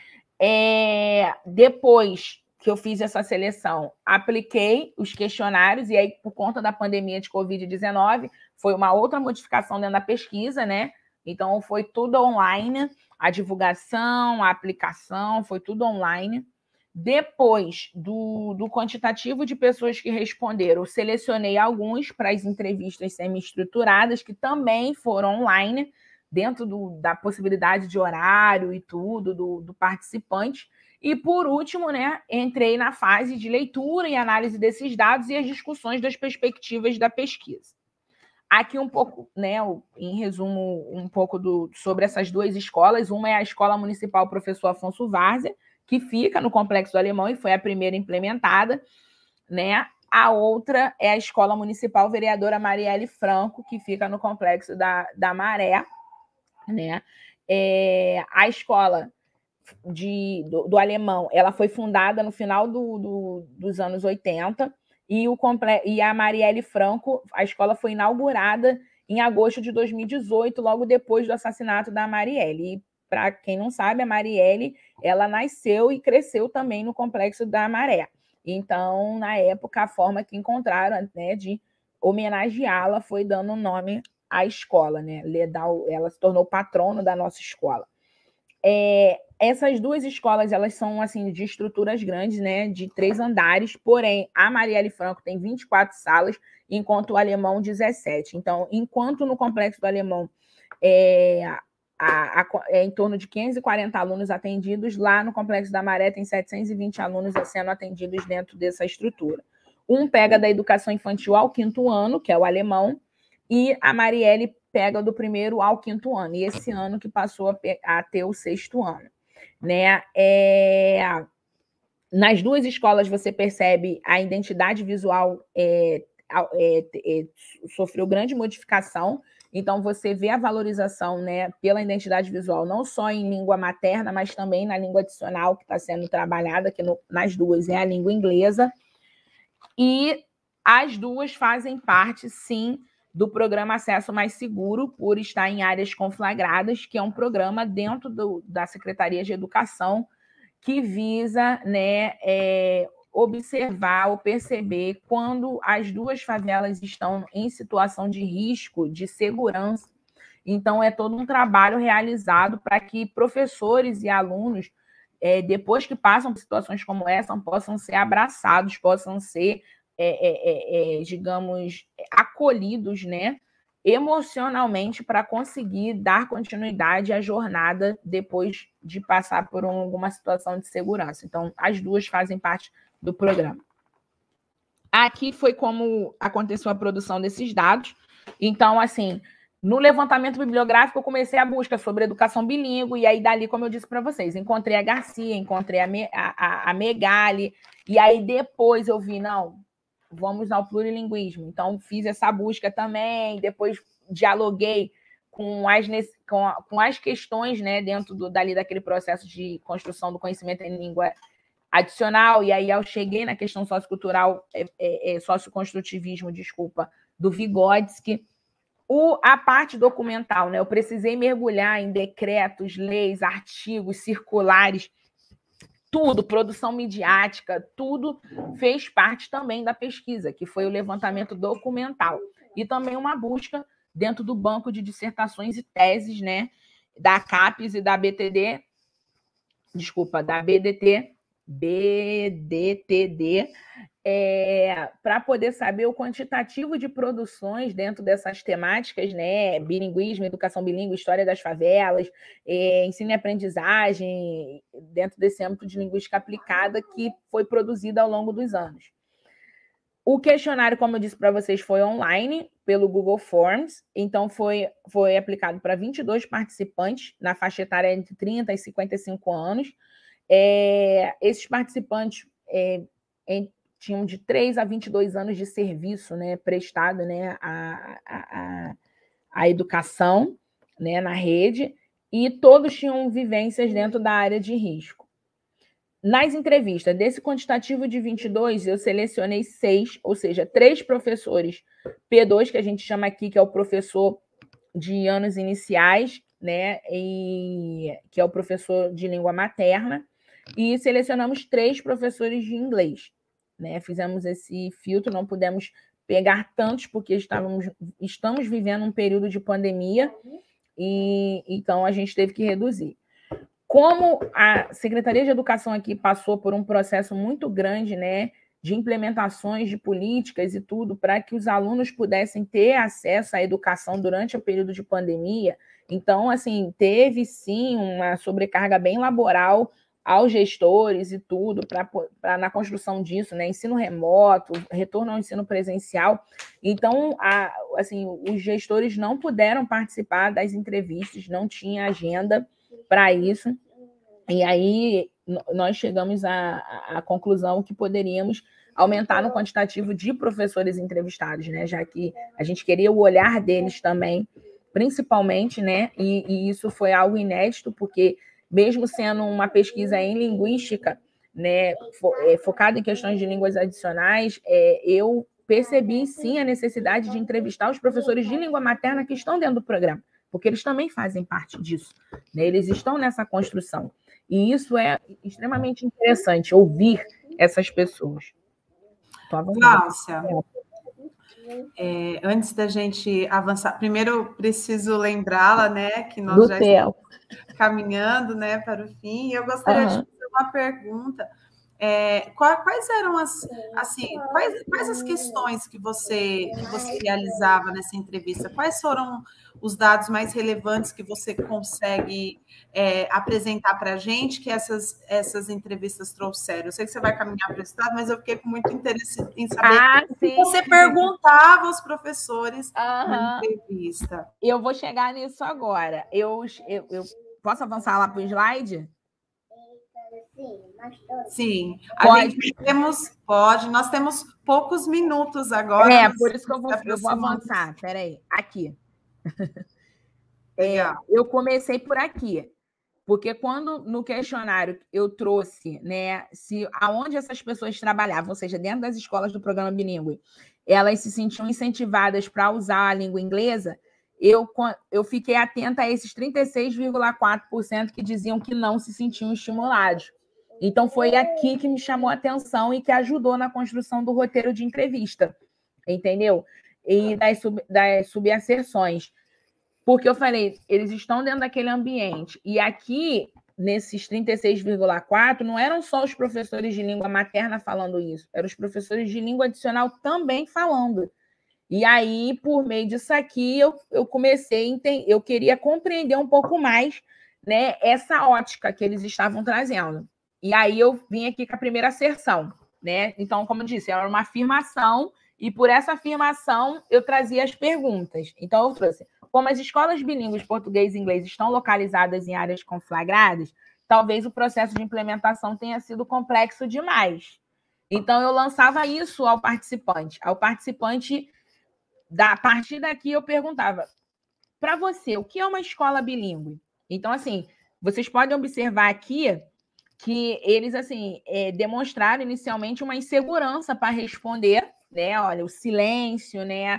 É, depois que eu fiz essa seleção, apliquei os questionários, e aí, por conta da pandemia de covid dezenove, foi uma outra modificação dentro da pesquisa, né? Então, foi tudo online, a divulgação, a aplicação, foi tudo online. Depois do, do quantitativo de pessoas que responderam, eu selecionei alguns para as entrevistas semi-estruturadas, que também foram online, dentro do, da possibilidade de horário e tudo, do, do participante. E, por último, né, entrei na fase de leitura e análise desses dados e as discussões das perspectivas da pesquisa. Aqui um pouco, né, em resumo, um pouco do, sobre essas duas escolas. Uma é a Escola Municipal Professor Afonso Várzea, que fica no Complexo do Alemão e foi a primeira implementada, né? A outra é a Escola Municipal Vereadora Marielle Franco, que fica no Complexo da, da Maré, né? É, a escola de, do, do Alemão, ela foi fundada no final do, do, dos anos oitenta, e, o, e a Marielle Franco, a escola foi inaugurada em agosto de dois mil e dezoito, logo depois do assassinato da Marielle. E, para quem não sabe, a Marielle, ela nasceu e cresceu também no Complexo da Maré. Então, na época, a forma que encontraram, né, de homenageá-la foi dando o nome à escola, né? Ela se tornou patrono da nossa escola. É, essas duas escolas, elas são, assim, de estruturas grandes, né, de três andares, porém, a Marielle Franco tem vinte e quatro salas, enquanto o Alemão, dezessete. Então, enquanto no Complexo do Alemão é, a, a, é em torno de quinhentos e quarenta alunos atendidos, lá no Complexo da Maré tem setecentos e vinte alunos sendo atendidos dentro dessa estrutura. Um pega da educação infantil ao quinto ano, que é o Alemão, e a Marielle pega do primeiro ao quinto ano, e esse ano que passou a, a ter o sexto ano, né? É, nas duas escolas você percebe a identidade visual é, é, é, sofreu grande modificação, então você vê a valorização, né, pela identidade visual, não só em língua materna, mas também na língua adicional que está sendo trabalhada, que no, nas duas é a língua inglesa, e as duas fazem parte, sim, do programa Acesso Mais Seguro, por estar em áreas conflagradas, que é um programa dentro do, da Secretaria de Educação que visa, né, é, observar ou perceber quando as duas favelas estão em situação de risco, de segurança. Então, é todo um trabalho realizado para que professores e alunos, é, depois que passam por situações como essa, possam ser abraçados, possam ser É, é, é, digamos, acolhidos, né, emocionalmente, para conseguir dar continuidade à jornada depois de passar por alguma situação de segurança. Então, as duas fazem parte do programa. Aqui foi como aconteceu a produção desses dados. Então, assim, no levantamento bibliográfico, eu comecei a busca sobre educação bilíngue, e aí dali, como eu disse para vocês, encontrei a Garcia, encontrei a, Me, a, a Megali, e aí depois eu vi, não, vamos ao plurilinguismo. Então, fiz essa busca também, depois dialoguei com as, com, a, com as questões, né, dentro do, dali daquele processo de construção do conhecimento em língua adicional, e aí eu cheguei na questão sociocultural, é, é, é, socioconstrutivismo, desculpa, do Vygotsky. O, a parte documental, né, eu precisei mergulhar em decretos, leis, artigos, circulares, tudo, produção midiática, tudo fez parte também da pesquisa, que foi o levantamento documental. E também uma busca dentro do banco de dissertações e teses, né, da CAPES e da B T D, desculpa, da B D T, B D T D, é, para poder saber o quantitativo de produções dentro dessas temáticas, né? Bilinguismo, educação bilíngue, história das favelas, é, ensino e aprendizagem, dentro desse âmbito de linguística aplicada que foi produzida ao longo dos anos. O questionário, como eu disse para vocês, foi online, pelo Google Forms, então foi, foi aplicado para vinte e dois participantes, na faixa etária entre trinta e cinquenta e cinco anos. É, esses participantes é, em, tinham de três a vinte e dois anos de serviço, né, prestado, né, à, à, à educação, né, na rede, e todos tinham vivências dentro da área de risco. nas entrevistas, desse quantitativo de vinte e dois, eu selecionei seis, ou seja, três professores P dois, que a gente chama aqui, que é o professor de anos iniciais, né, e, que é o professor de língua materna, e selecionamos três professores de inglês, né? Fizemos esse filtro, não pudemos pegar tantos, porque estávamos, estamos vivendo um período de pandemia, e então a gente teve que reduzir. Como a Secretaria de Educação aqui passou por um processo muito grande, né, de implementações de políticas e tudo, para que os alunos pudessem ter acesso à educação durante o período de pandemia, então, assim, teve sim uma sobrecarga bem laboral aos gestores e tudo, para na construção disso, né, ensino remoto, retorno ao ensino presencial. Então, a, assim, os gestores não puderam participar das entrevistas, não tinha agenda para isso, e aí nós chegamos à, à conclusão que poderíamos aumentar no quantitativo de professores entrevistados, né? Já que a gente queria o olhar deles também, principalmente, né? E, e isso foi algo inédito, porque mesmo sendo uma pesquisa em linguística, né, fo, é, focada em questões de línguas adicionais, é, eu percebi sim a necessidade de entrevistar os professores de língua materna que estão dentro do programa, porque eles também fazem parte disso, né? Eles estão nessa construção. E isso é extremamente interessante, ouvir essas pessoas. Gláucia, é, antes da gente avançar, primeiro preciso lembrá-la, né, que nós Do já céu. estamos caminhando, né, para o fim. Eu gostaria uhum. de fazer uma pergunta. É, quais eram as, assim, quais, quais as questões que você, que você realizava nessa entrevista? Quais foram os dados mais relevantes que você consegue é, apresentar para a gente que essas, essas entrevistas trouxeram? Eu sei que você vai caminhar para esse lado, mas eu fiquei com muito interesse em saber ah, o que você perguntava aos professores uhum. na entrevista. Eu vou chegar nisso agora. Eu, eu, eu posso avançar lá para o slide? Sim, a pode. gente temos, pode, nós temos poucos minutos agora. É, por isso que eu vou, eu vou avançar. Peraí, aqui. É, eu comecei por aqui, porque quando no questionário eu trouxe, né, se aonde essas pessoas trabalhavam, ou seja, dentro das escolas do programa bilíngue, elas se sentiam incentivadas para usar a língua inglesa, eu, eu fiquei atenta a esses trinta e seis vírgula quatro por cento que diziam que não se sentiam estimulados. Então, foi aqui que me chamou a atenção e que ajudou na construção do roteiro de entrevista, entendeu? E das, sub, das subasserções. Porque eu falei, eles estão dentro daquele ambiente. E aqui, nesses trinta e seis vírgula quatro, não eram só os professores de língua materna falando isso, eram os professores de língua adicional também falando. E aí, por meio disso aqui, eu, eu comecei a entender, eu queria compreender um pouco mais, né, essa ótica que eles estavam trazendo. E aí eu vim aqui com a primeira asserção, né? Então, como eu disse, era uma afirmação, e por essa afirmação eu trazia as perguntas. Então, eu trouxe, como as escolas bilíngues português e inglês estão localizadas em áreas conflagradas, talvez o processo de implementação tenha sido complexo demais. Então, eu lançava isso ao participante. Ao participante, da, a partir daqui, eu perguntava, para você, o que é uma escola bilíngue? Então, assim, vocês podem observar aqui que eles, assim, é, demonstraram inicialmente uma insegurança para responder, né? Olha, o silêncio, né?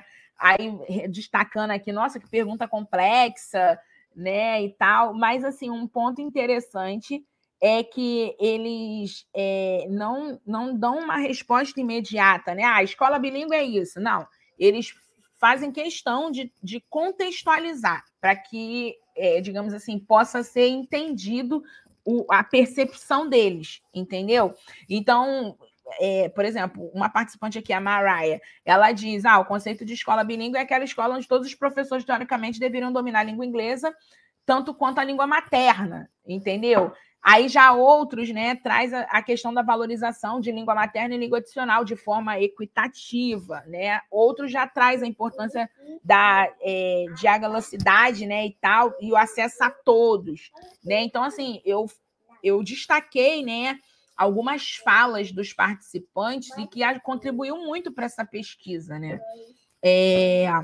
Aí, destacando aqui, nossa, que pergunta complexa, né? E tal. Mas, assim, um ponto interessante é que eles é, não, não dão uma resposta imediata, né? Ah, a escola bilíngue é isso. Não. Eles fazem questão de, de contextualizar para que, é, digamos assim, possa ser entendido o, a percepção deles, entendeu? Então, é, por exemplo, uma participante aqui, a Mariah, ela diz, ah, o conceito de escola bilíngue é aquela escola onde todos os professores, teoricamente, deveriam dominar a língua inglesa, tanto quanto a língua materna, entendeu? Aí já outros, né, traz a, a questão da valorização de língua materna e língua adicional de forma equitativa, né? Outros já traz a importância da é, diagnosticidade, né, e tal, e o acesso a todos, né? Então, assim, eu, eu destaquei, né, algumas falas dos participantes e que contribuiu muito para essa pesquisa, né? É,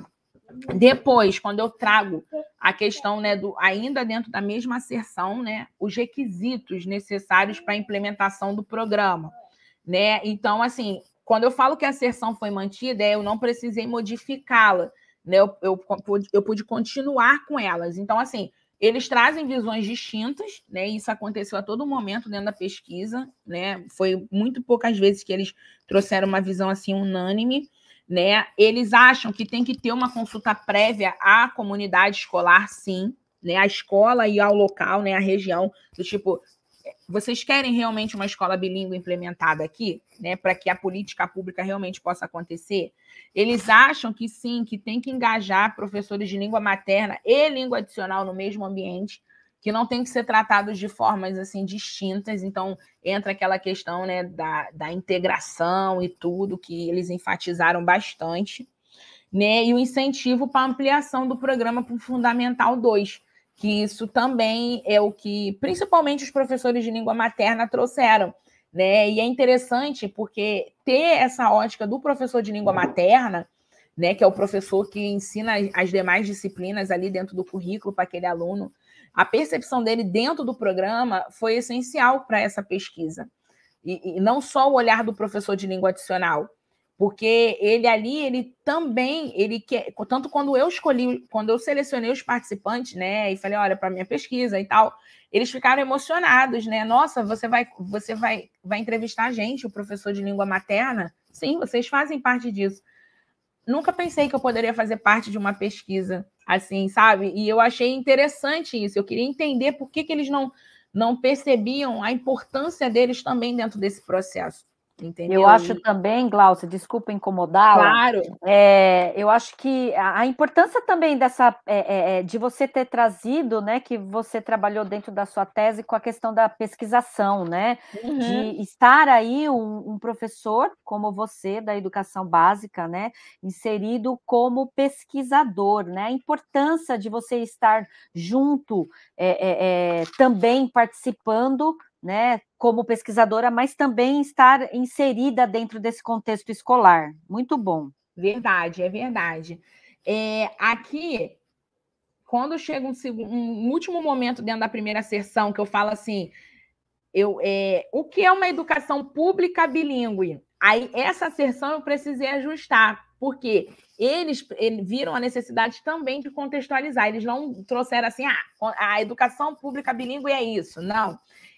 Depois, quando eu trago a questão, né, do, ainda dentro da mesma asserção, né, os requisitos necessários para a implementação do programa, né? Então, assim, quando eu falo que a asserção foi mantida, eu não precisei modificá-la, né? Eu, eu, eu pude continuar com elas. Então, assim, eles trazem visões distintas, né? Isso aconteceu a todo momento dentro da pesquisa, né? Foi muito poucas vezes que eles trouxeram uma visão assim unânime, né? Eles acham que tem que ter uma consulta prévia à comunidade escolar, sim, né? À escola e ao local, né? À região, do tipo, vocês querem realmente uma escola bilíngue implementada aqui, né? Para que a política pública realmente possa acontecer? Eles acham que sim, que tem que engajar professores de língua materna e língua adicional no mesmo ambiente, que não tem que ser tratados de formas assim distintas. Então entra aquela questão, né, da, da integração e tudo, que eles enfatizaram bastante, né? E o incentivo para a ampliação do programa para o Fundamental dois, que isso também é o que principalmente os professores de língua materna trouxeram, né? E é interessante porque ter essa ótica do professor de língua materna, né, que é o professor que ensina as demais disciplinas ali dentro do currículo para aquele aluno, a percepção dele dentro do programa foi essencial para essa pesquisa. E, e não só o olhar do professor de língua adicional, porque ele ali, ele também, ele quer, tanto quando eu escolhi, quando eu selecionei os participantes, né, e falei, olha, para minha pesquisa e tal, eles ficaram emocionados, né? Nossa, você vai, você vai, vai entrevistar a gente, o professor de língua materna? Sim, vocês fazem parte disso. Nunca pensei que eu poderia fazer parte de uma pesquisa assim, sabe? E eu achei interessante isso. Eu queria entender por que, que eles não, não percebiam a importância deles também dentro desse processo. Entendeu? Eu acho também, Glaucia, desculpa incomodá-la. Claro. É, eu acho que a, a importância também dessa é, é, de você ter trazido, né, que você trabalhou dentro da sua tese com a questão da pesquisação, né? Uhum. De estar aí um, um professor como você da educação básica, né, inserido como pesquisador, né? A importância de você estar junto, é, é, é, também participando, né, como pesquisadora, mas também estar inserida dentro desse contexto escolar. Muito bom. Verdade, é verdade. É, aqui, quando chega um, um último momento dentro da primeira sessão, que eu falo assim, eu, é, o que é uma educação pública bilíngue? Aí, essa sessão eu precisei ajustar, porque eles, eles viram a necessidade também de contextualizar. Eles não trouxeram assim, ah, a educação pública bilíngue é isso. Não.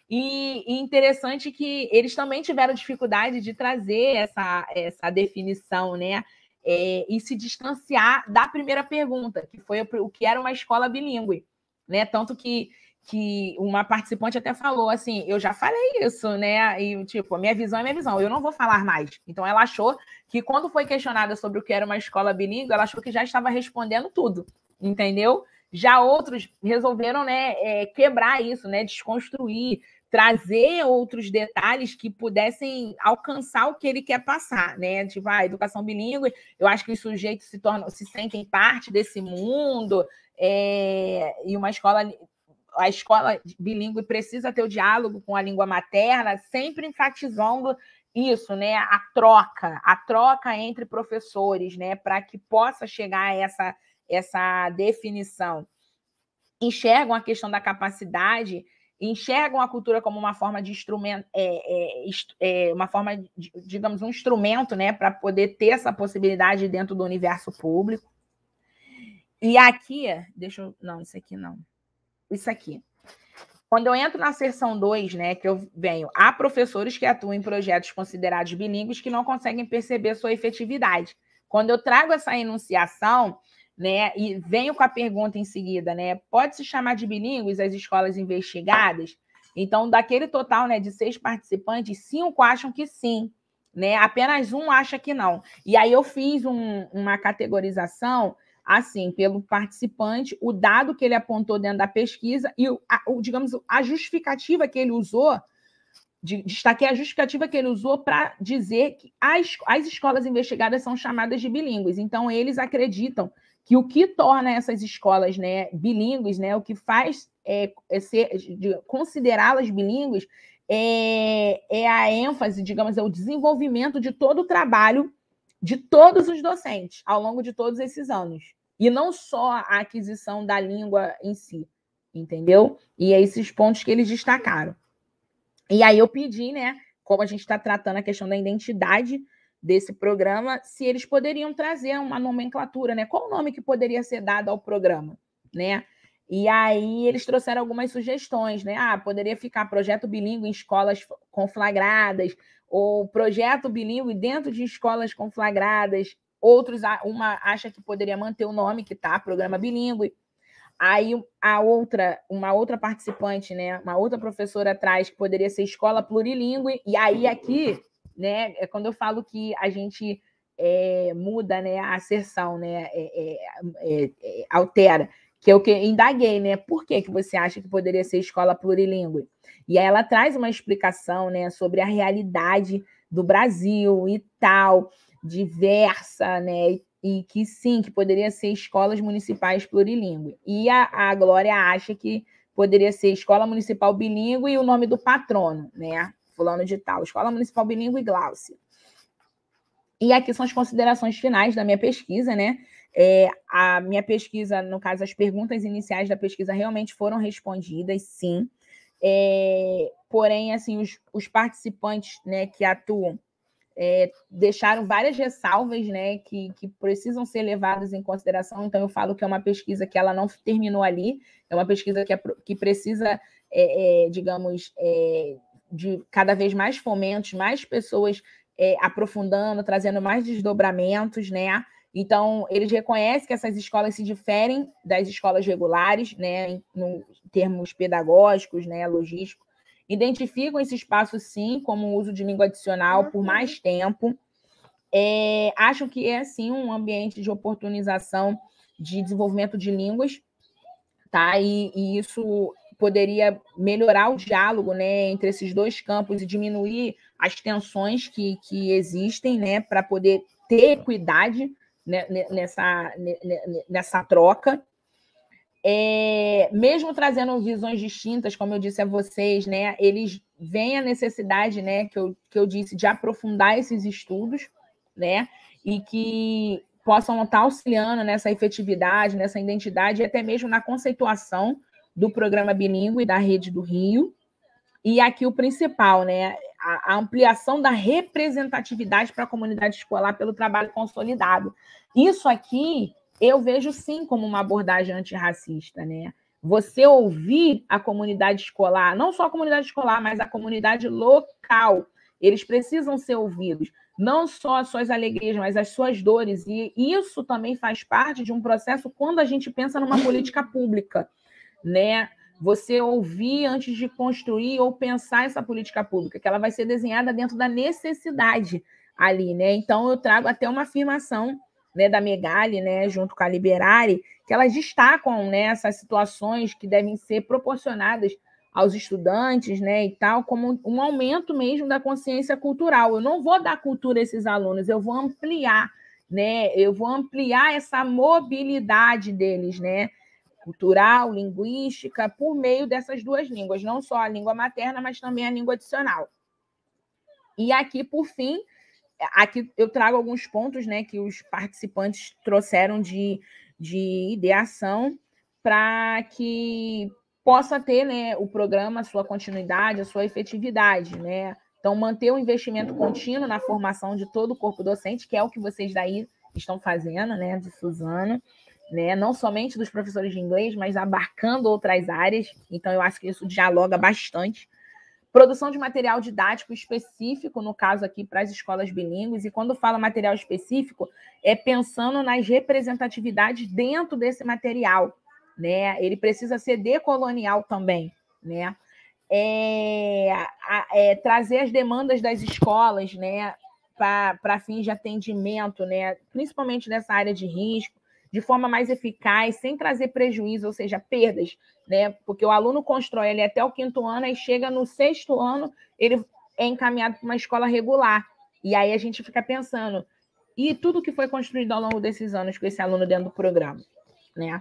E, e interessante que eles também tiveram dificuldade de trazer essa, essa definição, né? É, e se distanciar da primeira pergunta, que foi o que era uma escola bilíngue, né? Tanto que, que uma participante até falou assim, eu já falei isso, né? E tipo, a minha visão é minha visão, eu não vou falar mais. Então ela achou que quando foi questionada sobre o que era uma escola bilíngue, ela achou que já estava respondendo tudo, entendeu? Já outros resolveram, né, é, quebrar isso, né, desconstruir, trazer outros detalhes que pudessem alcançar o que ele quer passar, né? Tipo, a educação bilíngue, eu acho que os sujeitos se tornam, se sentem parte desse mundo, é, e uma escola, a escola bilíngue precisa ter o diálogo com a língua materna, sempre enfatizando isso, né? A troca, a troca entre professores, né? Para que possa chegar a essa, essa definição. Enxergam a questão da capacidade, enxergam a cultura como uma forma de instrumento, é, é, é, uma forma, de, digamos, um instrumento, né, para poder ter essa possibilidade dentro do universo público. E aqui, deixa eu, não, isso aqui não, isso aqui. Quando eu entro na seção dois, né, que eu venho, há professores que atuam em projetos considerados bilíngues que não conseguem perceber sua efetividade. Quando eu trago essa enunciação, né, e venho com a pergunta em seguida, né, pode-se chamar de bilíngues as escolas investigadas? Então, daquele total, né, de seis participantes, cinco acham que sim, né, apenas um acha que não. E aí eu fiz um, uma categorização assim, pelo participante, o dado que ele apontou dentro da pesquisa e, o, a, o, digamos, a justificativa que ele usou, de, destaquei a justificativa que ele usou para dizer que as, as escolas investigadas são chamadas de bilíngues. Então, eles acreditam que o que torna essas escolas, né, bilíngues, né, o que faz é, é ser, considerá-las bilíngues é, é a ênfase, digamos, é o desenvolvimento de todo o trabalho de todos os docentes ao longo de todos esses anos, e não só a aquisição da língua em si, entendeu? E é esses pontos que eles destacaram. E aí eu pedi, né, como a gente está tratando a questão da identidade desse programa, se eles poderiam trazer uma nomenclatura, né? Qual o nome que poderia ser dado ao programa, né? E aí eles trouxeram algumas sugestões, né? Ah, poderia ficar projeto bilíngue em escolas conflagradas, ou projeto bilíngue dentro de escolas conflagradas. Outros, uma acha que poderia manter o nome que tá, programa bilíngue. Aí a outra, uma outra participante, né? Uma outra professora traz que poderia ser escola plurilíngue. E aí aqui, né? É quando eu falo que a gente é, muda, né? A asserção, né? É, é, é, altera. Que é o que eu indaguei, né? Por que, que você acha que poderia ser escola plurilíngue? E aí ela traz uma explicação, né? Sobre a realidade do Brasil e tal, diversa, né? E que sim, que poderia ser escolas municipais plurilíngue. E a, a Glória acha que poderia ser escola municipal bilíngue e o nome do patrono, né? Fulano de tal, escola municipal bilíngue e Gláucia. E aqui são as considerações finais da minha pesquisa, né? É, a minha pesquisa, no caso, as perguntas iniciais da pesquisa realmente foram respondidas, sim. É, porém, assim, os, os participantes, né, que atuam É, deixaram várias ressalvas, né, que, que precisam ser levadas em consideração. Então, eu falo que é uma pesquisa que ela não terminou ali, é uma pesquisa que, é, que precisa, é, é, digamos, é, de cada vez mais fomentos, mais pessoas é, aprofundando, trazendo mais desdobramentos, né? Então, eles reconhecem que essas escolas se diferem das escolas regulares, né, em, em termos pedagógicos, né, logísticos. Identificam esse espaço, sim, como o uso de língua adicional por mais tempo. É, acham que é, sim, um ambiente de oportunização de desenvolvimento de línguas, tá? E, e isso poderia melhorar o diálogo, né, entre esses dois campos e diminuir as tensões que, que existem, né, para poder ter equidade, né, nessa, nessa troca. É, mesmo trazendo visões distintas, como eu disse a vocês, né, eles veem a necessidade, né, que eu, que eu disse, de aprofundar esses estudos, né, e que possam estar auxiliando nessa efetividade, nessa identidade, e até mesmo na conceituação do programa bilíngue da Rede do Rio. E aqui o principal, né, a, a ampliação da representatividade para a comunidade escolar pelo trabalho consolidado. Isso aqui eu vejo, sim, como uma abordagem antirracista, né? Você ouvir a comunidade escolar, não só a comunidade escolar, mas a comunidade local, eles precisam ser ouvidos, não só as suas alegrias, mas as suas dores, e isso também faz parte de um processo quando a gente pensa numa política pública, né? Você ouvir antes de construir ou pensar essa política pública, que ela vai ser desenhada dentro da necessidade ali, né? Então, eu trago até uma afirmação, né, da Megali, né, junto com a Liberare, que elas destacam, né, essas situações que devem ser proporcionadas aos estudantes, né, e tal, como um aumento mesmo da consciência cultural. Eu não vou dar cultura a esses alunos, eu vou ampliar, né, eu vou ampliar essa mobilidade deles, né, cultural, linguística, por meio dessas duas línguas, não só a língua materna, mas também a língua adicional. E aqui, por fim, aqui eu trago alguns pontos, né, que os participantes trouxeram de, de ideação para que possa ter, né, o programa, a sua continuidade, a sua efetividade, né? Então, manter o investimento contínuo na formação de todo o corpo docente, que é o que vocês daí estão fazendo, né, de Suzano, né? Não somente dos professores de inglês, mas abarcando outras áreas. Então, eu acho que isso dialoga bastante. Produção de material didático específico, no caso aqui, para as escolas bilíngues. E quando fala material específico, é pensando nas representatividades dentro desse material, né? Ele precisa ser decolonial também, né? É, é, trazer as demandas das escolas, né, para fins de atendimento, né, principalmente nessa área de risco, de forma mais eficaz, sem trazer prejuízo, ou seja, perdas, né? Porque o aluno constrói ele até o quinto ano e chega no sexto ano, ele é encaminhado para uma escola regular. E aí a gente fica pensando, e tudo que foi construído ao longo desses anos com esse aluno dentro do programa, né?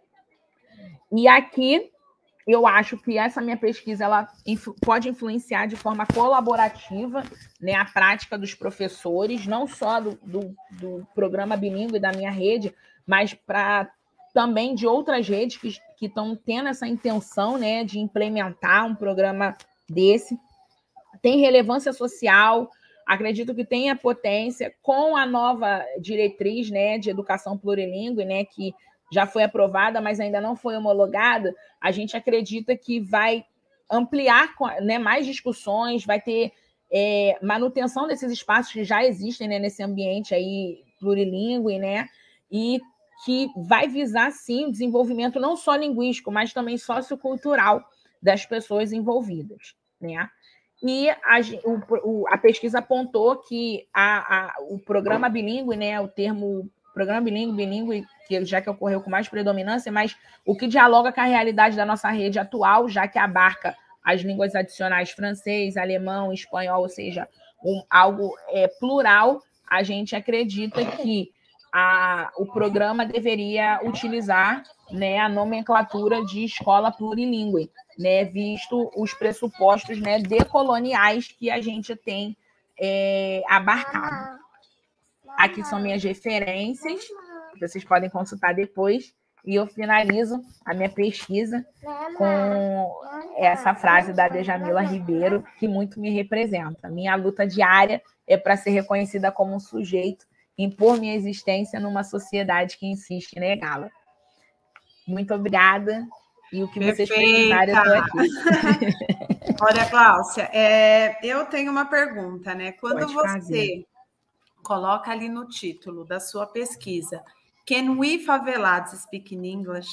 E aqui eu acho que essa minha pesquisa ela influ- pode influenciar de forma colaborativa, né, a prática dos professores, não só do, do, do programa bilíngue da minha rede, mas para também de outras redes que estão tendo essa intenção, né, de implementar um programa desse. Tem relevância social, acredito que tenha potência, com a nova diretriz, né, de educação plurilingüe, né, que já foi aprovada, mas ainda não foi homologada. A gente acredita que vai ampliar, né, mais discussões, vai ter é, manutenção desses espaços que já existem, né, nesse ambiente aí plurilingüe, né, e que vai visar, sim, o desenvolvimento não só linguístico, mas também sociocultural das pessoas envolvidas, né? E a, o, a pesquisa apontou que a, a, o programa bilíngue, né, o termo programa bilíngue, bilíngue, que já que ocorreu com mais predominância, mas o que dialoga com a realidade da nossa rede atual, já que abarca as línguas adicionais francês, alemão, espanhol, ou seja, um, algo é, plural, a gente acredita que a, o programa deveria utilizar, né, a nomenclatura de escola plurilingüe, né, visto os pressupostos, né, decoloniais que a gente tem é, abarcado. Aqui são minhas referências, que vocês podem consultar depois, e eu finalizo a minha pesquisa com essa frase da Djamila Ribeiro, que muito me representa. Minha luta diária é para ser reconhecida como um sujeito, impor minha existência numa sociedade que insiste em negá-la. Muito obrigada. E o que Perfeita. Vocês precisarem, eu estou aqui. Olha, Gláucia, é, eu tenho uma pergunta, né? Quando Pode você fazer. Coloca ali no título da sua pesquisa, Can we favelados speak in English?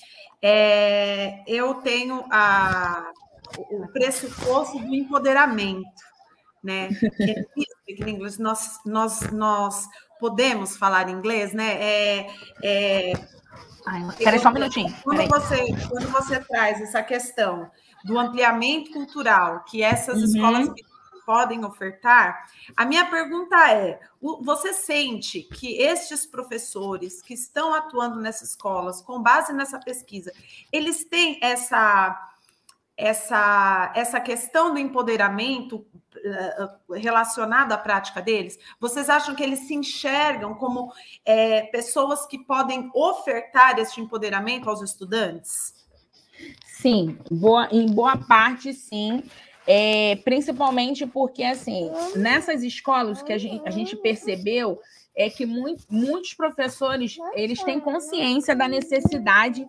É, eu tenho a, o pressuposto do empoderamento, né? Can we speak in English? Nós, nós, nós podemos falar inglês, né? É, é, Espera só um minutinho. Quando você, quando você traz essa questão do ampliamento cultural que essas uhum. escolas podem ofertar, a minha pergunta é, você sente que estes professores que estão atuando nessas escolas, com base nessa pesquisa, eles têm essa, essa, essa questão do empoderamento relacionada à prática deles? Vocês acham que eles se enxergam como é, pessoas que podem ofertar este empoderamento aos estudantes? Sim, boa, em boa parte, sim. É, principalmente porque, assim, nessas escolas que a gente, a gente percebeu é que muito, muitos professores, eles têm consciência da necessidade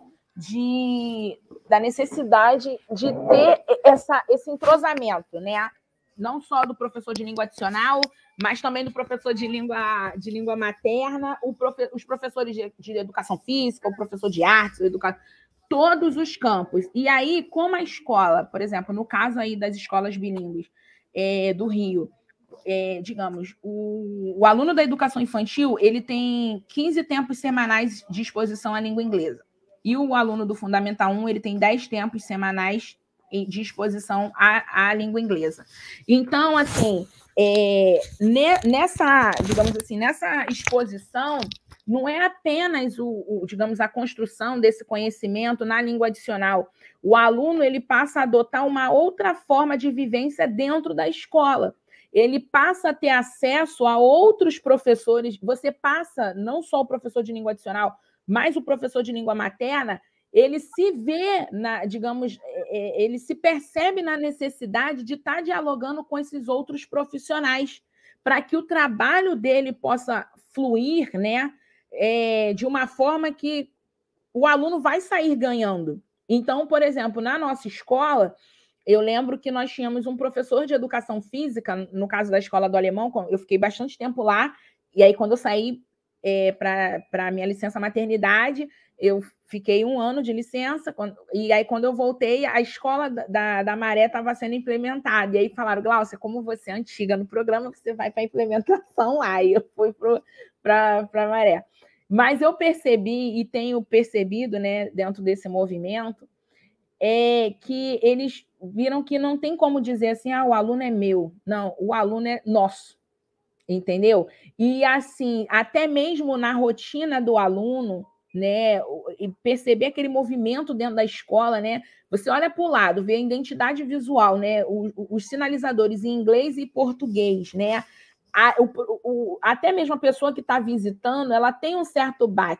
de, da necessidade de ter essa, esse entrosamento, né? Não só do professor de língua adicional, mas também do professor de língua, de língua materna, o profe, os professores de, de educação física, o professor de artes, o educador... todos os campos. E aí, como a escola, por exemplo, no caso aí das escolas bilíngues é, do Rio, é, digamos, o, o aluno da educação infantil, ele tem quinze tempos semanais de exposição à língua inglesa. E o aluno do Fundamental um, ele tem dez tempos semanais de exposição à, à língua inglesa. Então, assim, é, nessa, digamos assim, nessa exposição, não é apenas o, o, digamos, a construção desse conhecimento na língua adicional. O aluno ele passa a adotar uma outra forma de vivência dentro da escola. Ele passa a ter acesso a outros professores. Você passa, não só o professor de língua adicional, mas o professor de língua materna, ele se vê, na, digamos, ele se percebe na necessidade de estar dialogando com esses outros profissionais, para que o trabalho dele possa fluir, né? É, de uma forma que o aluno vai sair ganhando. Então, por exemplo, na nossa escola, eu lembro que nós tínhamos um professor de educação física, no caso da escola do alemão, eu fiquei bastante tempo lá, e aí quando eu saí é, para a minha licença maternidade, eu fiquei um ano de licença, quando, e aí quando eu voltei, a escola da, da Maré estava sendo implementada, e aí falaram, Gláucia, como você é antiga no programa, você vai para a implementação lá, e eu fui para a Maré. Mas eu percebi, e tenho percebido, né, dentro desse movimento, é que eles viram que não tem como dizer assim, ah, o aluno é meu. Não, o aluno é nosso, entendeu? E, assim, até mesmo na rotina do aluno, né, e perceber aquele movimento dentro da escola, né? Você olha para o lado, vê a identidade visual, né? Os, os sinalizadores em inglês e português, né? A, o, o, até mesmo a pessoa que está visitando, ela tem um certo baque,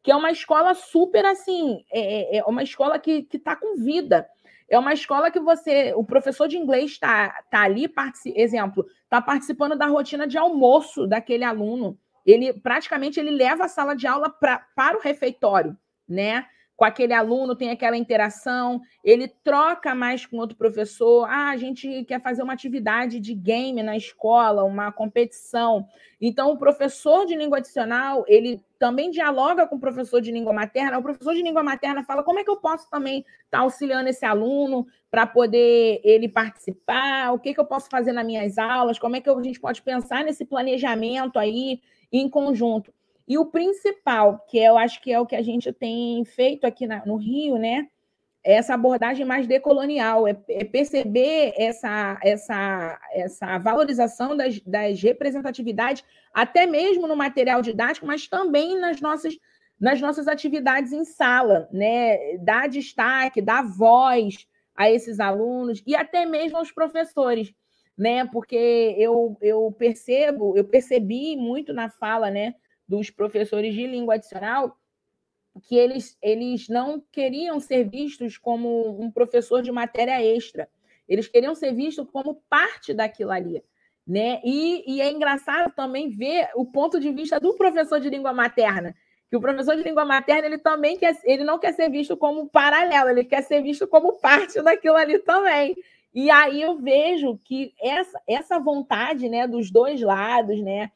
que é uma escola super assim, é, é uma escola que está com vida. É uma escola que você, o professor de inglês está tá ali, exemplo, está participando da rotina de almoço daquele aluno. Ele praticamente ele leva a sala de aula pra, para o refeitório, né? Com aquele aluno, tem aquela interação, ele troca mais com outro professor. Ah, a gente quer fazer uma atividade de game na escola, uma competição. Então, o professor de língua adicional, ele também dialoga com o professor de língua materna. O professor de língua materna fala como é que eu posso também estar auxiliando esse aluno para poder ele participar, o que, que eu posso fazer nas minhas aulas, como é que a gente pode pensar nesse planejamento aí em conjunto. E o principal, que eu acho que é o que a gente tem feito aqui na, no Rio, né? É essa abordagem mais decolonial, é, é perceber essa, essa, essa valorização das, das representatividades, até mesmo no material didático, mas também nas nossas, nas nossas atividades em sala, né? Dar destaque, dar voz a esses alunos e até mesmo aos professores, né? Porque eu, eu percebo, eu percebi muito na fala, né, dos professores de língua adicional, que eles, eles não queriam ser vistos como um professor de matéria extra. Eles queriam ser vistos como parte daquilo ali, né? E, e é engraçado também ver o ponto de vista do professor de língua materna, que o professor de língua materna ele também quer, ele não quer ser visto como paralelo, ele quer ser visto como parte daquilo ali também. E aí eu vejo que essa, essa vontade, né, dos dois lados, né,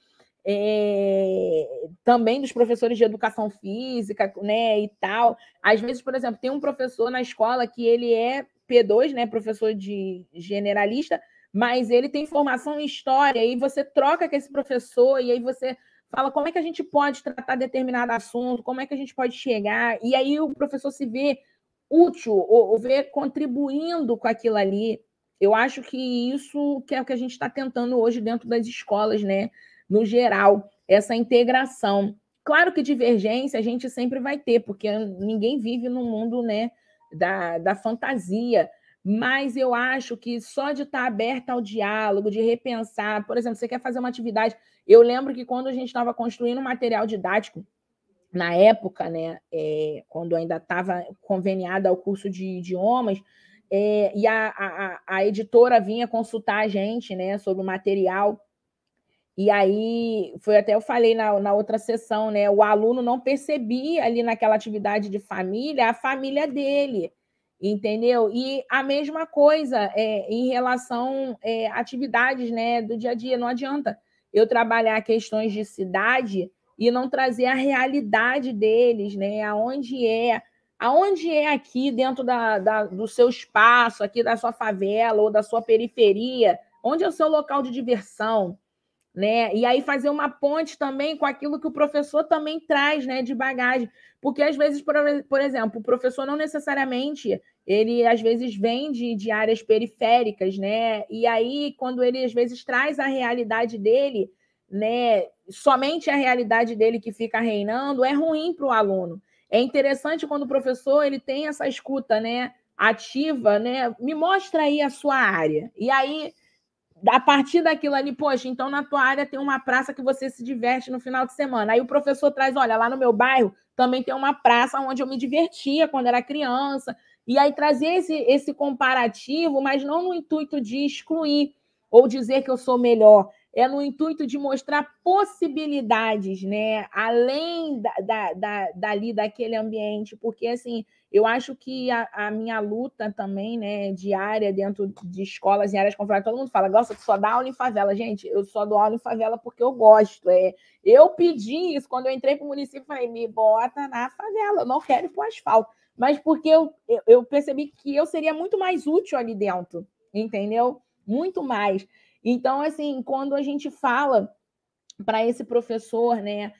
É, também dos professores de educação física, né, e tal. Às vezes, por exemplo, tem um professor na escola que ele é P dois, né, professor de generalista, mas ele tem formação em história, e você troca com esse professor, e aí você fala como é que a gente pode tratar determinado assunto, como é que a gente pode chegar, e aí o professor se vê útil, ou, ou vê contribuindo com aquilo ali. Eu acho que isso que é o que a gente está tentando hoje dentro das escolas, né, no geral, essa integração. Claro que divergência a gente sempre vai ter, porque ninguém vive no mundo, né, da, da fantasia, mas eu acho que só de estar aberta ao diálogo, de repensar, por exemplo, você quer fazer uma atividade, eu lembro que quando a gente estava construindo material didático, na época, né, é, quando ainda estava conveniada ao curso de idiomas, é, e a, a, a editora vinha consultar a gente, né, sobre o material. E aí, foi até eu falei na, na outra sessão, né? O aluno não percebia ali naquela atividade de família a família dele, entendeu? E a mesma coisa é, em relação a é, atividades, né, do dia a dia. Não adianta eu trabalhar questões de cidade e não trazer a realidade deles, né? Aonde é, aonde é aqui dentro da, da, do seu espaço, aqui da sua favela ou da sua periferia, onde é o seu local de diversão, né? E aí fazer uma ponte também com aquilo que o professor também traz, né, de bagagem, porque às vezes, por, por exemplo, o professor não necessariamente, ele às vezes vem de, de áreas periféricas, né? E aí quando ele às vezes traz a realidade dele, né, somente a realidade dele que fica reinando, é ruim para o aluno. É interessante quando o professor ele tem essa escuta, né, ativa, né? Me mostra aí a sua área. E aí a partir daquilo ali, poxa, então na tua área tem uma praça que você se diverte no final de semana. Aí o professor traz, olha, lá no meu bairro também tem uma praça onde eu me divertia quando era criança. E aí trazer esse, esse comparativo, mas não no intuito de excluir ou dizer que eu sou melhor, é no intuito de mostrar possibilidades, né? Além da, da, da, dali, daquele ambiente, porque assim, eu acho que a, a minha luta também, né, diária dentro de escolas em áreas conflitos, todo mundo fala, gosta de só dar aula em favela. Gente, eu só dou aula em favela porque eu gosto. É, eu pedi isso quando eu entrei para o município, falei, me bota na favela, eu não quero ir para o asfalto. Mas porque eu, eu percebi que eu seria muito mais útil ali dentro, entendeu? Muito mais. Então, assim, quando a gente fala para esse professor, né,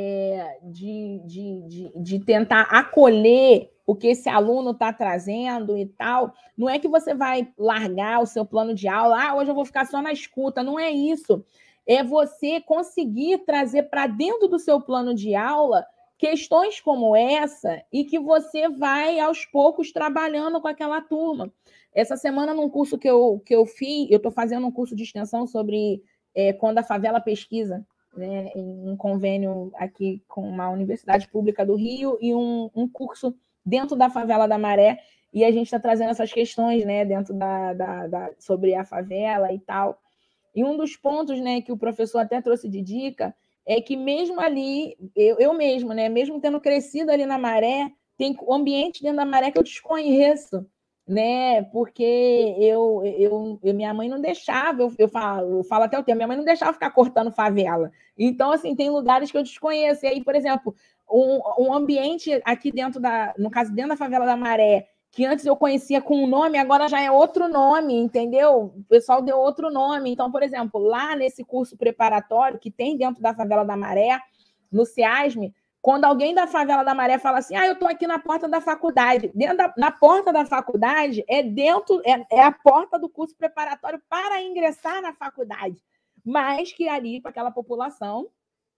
é, de, de, de, de tentar acolher o que esse aluno está trazendo e tal, não é que você vai largar o seu plano de aula, ah, hoje eu vou ficar só na escuta, não é isso. É você conseguir trazer para dentro do seu plano de aula questões como essa e que você vai, aos poucos, trabalhando com aquela turma. Essa semana, num curso que eu, que eu fiz, eu estou fazendo um curso de extensão sobre é, quando a favela pesquisa. né, em um convênio aqui com uma universidade pública do Rio e um, um curso dentro da favela da Maré, e a gente está trazendo essas questões, né, dentro da, da, da, sobre a favela e tal. E um dos pontos, né, que o professor até trouxe de dica é que mesmo ali, eu, eu mesmo, né, mesmo tendo crescido ali na Maré, tem ambiente dentro da Maré que eu desconheço, né? Porque eu, eu, eu minha mãe não deixava, eu, eu, falo, eu falo até o tempo, minha mãe não deixava ficar cortando favela. Então, assim, tem lugares que eu desconheço. E aí, por exemplo, um, um ambiente aqui dentro da, no caso, dentro da favela da Maré, que antes eu conhecia com um nome, agora já é outro nome, entendeu? O pessoal deu outro nome. Então, por exemplo, lá nesse curso preparatório que tem dentro da favela da Maré, no SEASME, quando alguém da favela da Maré fala assim, ah, eu estou aqui na porta da faculdade. Dentro da, na porta da faculdade é dentro, é, é a porta do curso preparatório para ingressar na faculdade. Mas que ali, para aquela população,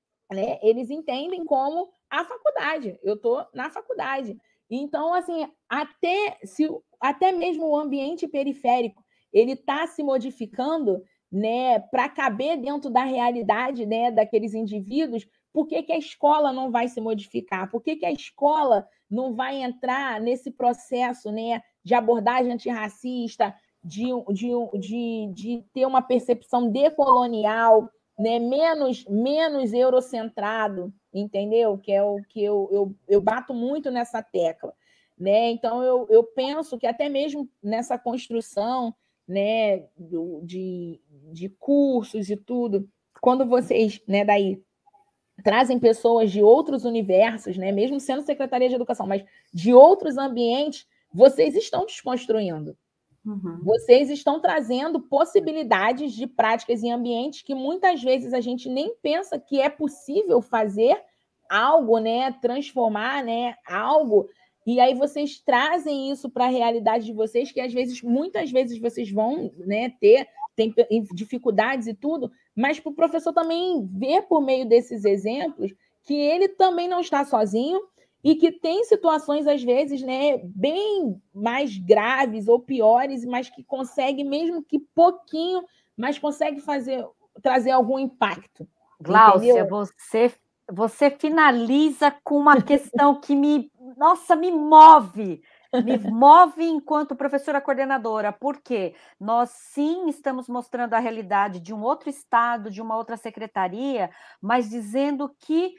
né, eles entendem como a faculdade. Eu estou na faculdade. Então, assim, até, se, até mesmo o ambiente periférico ele está se modificando, né, para caber dentro da realidade, né, daqueles indivíduos. Por que, que a escola não vai se modificar? Por que, que a escola não vai entrar nesse processo, né, de abordagem antirracista, de, de, de, de ter uma percepção decolonial, né, menos, menos eurocentrado, entendeu? Que é o que eu, eu, eu bato muito nessa tecla. Né? Então, eu, eu penso que até mesmo nessa construção, né, do, de, de cursos e tudo, quando vocês, né, daí trazem pessoas de outros universos, né, mesmo sendo Secretaria de Educação, mas de outros ambientes, vocês estão desconstruindo. Uhum. Vocês estão trazendo possibilidades de práticas em ambientes que muitas vezes a gente nem pensa que é possível fazer algo, né, transformar, né, algo. E aí vocês trazem isso para a realidade de vocês, que às vezes, muitas vezes vocês vão, né, ter tem dificuldades e tudo, mas para o professor também ver por meio desses exemplos que ele também não está sozinho e que tem situações, às vezes, né, bem mais graves ou piores, mas que consegue, mesmo que pouquinho, mas consegue fazer, trazer algum impacto. Gláucia, você, você finaliza com uma questão que me, nossa, me move. Me move enquanto professora coordenadora, porque nós sim estamos mostrando a realidade de um outro estado, de uma outra secretaria, mas dizendo que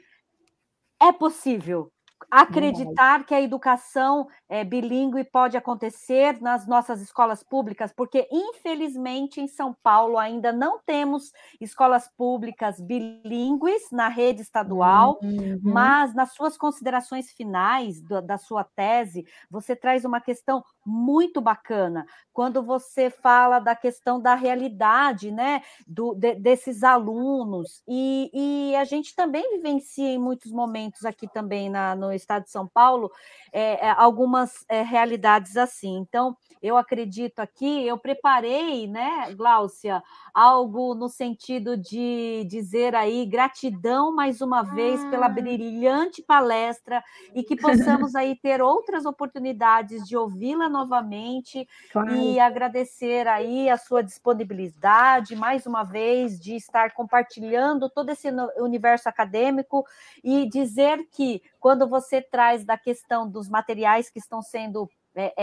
é possível acreditar que a educação é, bilíngue pode acontecer nas nossas escolas públicas, porque, infelizmente, em São Paulo ainda não temos escolas públicas bilíngues na rede estadual, uhum. Mas nas suas considerações finais do, da sua tese, você traz uma questão muito bacana, quando você fala da questão da realidade, né, do, de, desses alunos, e, e a gente também vivencia em muitos momentos aqui também na, no estado de São Paulo, é, algumas é, realidades assim. Então, eu acredito aqui, eu preparei, né, Gláucia, algo no sentido de dizer aí gratidão mais uma vez pela brilhante palestra e que possamos aí ter outras oportunidades de ouvi-la novamente, claro. E agradecer aí a sua disponibilidade, mais uma vez, de estar compartilhando todo esse universo acadêmico e dizer que quando você traz da questão dos materiais que estão sendo é,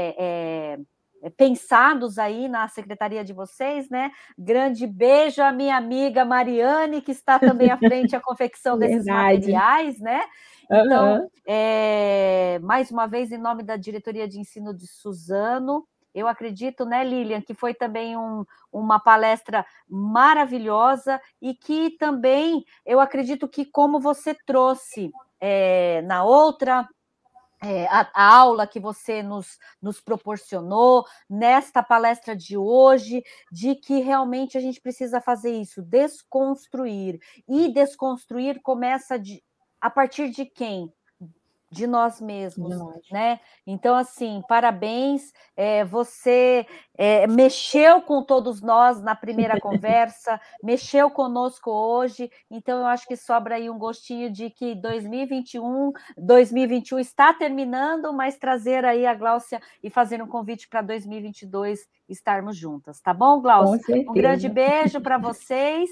é, é, pensados aí na secretaria de vocês, né? Grande beijo à minha amiga Mariane, que está também à frente à confecção desses materiais, né? Então, uhum. é, mais uma vez, em nome da Diretoria de Ensino de Suzano, eu acredito, né, Lilian, que foi também um, uma palestra maravilhosa e que também, eu acredito que como você trouxe é, na outra é, a, a aula que você nos, nos proporcionou, nesta palestra de hoje, de que realmente a gente precisa fazer isso, desconstruir. E desconstruir começa de, a partir de quem? de nós mesmos, de nós. Né? Então, assim, parabéns, é, você é, mexeu com todos nós na primeira conversa, mexeu conosco hoje, então eu acho que sobra aí um gostinho de que dois mil e vinte e um, dois mil e vinte e um está terminando, mas trazer aí a Gláucia e fazer um convite para dois mil e vinte e dois estarmos juntas, tá bom, Gláucia? Um grande beijo para vocês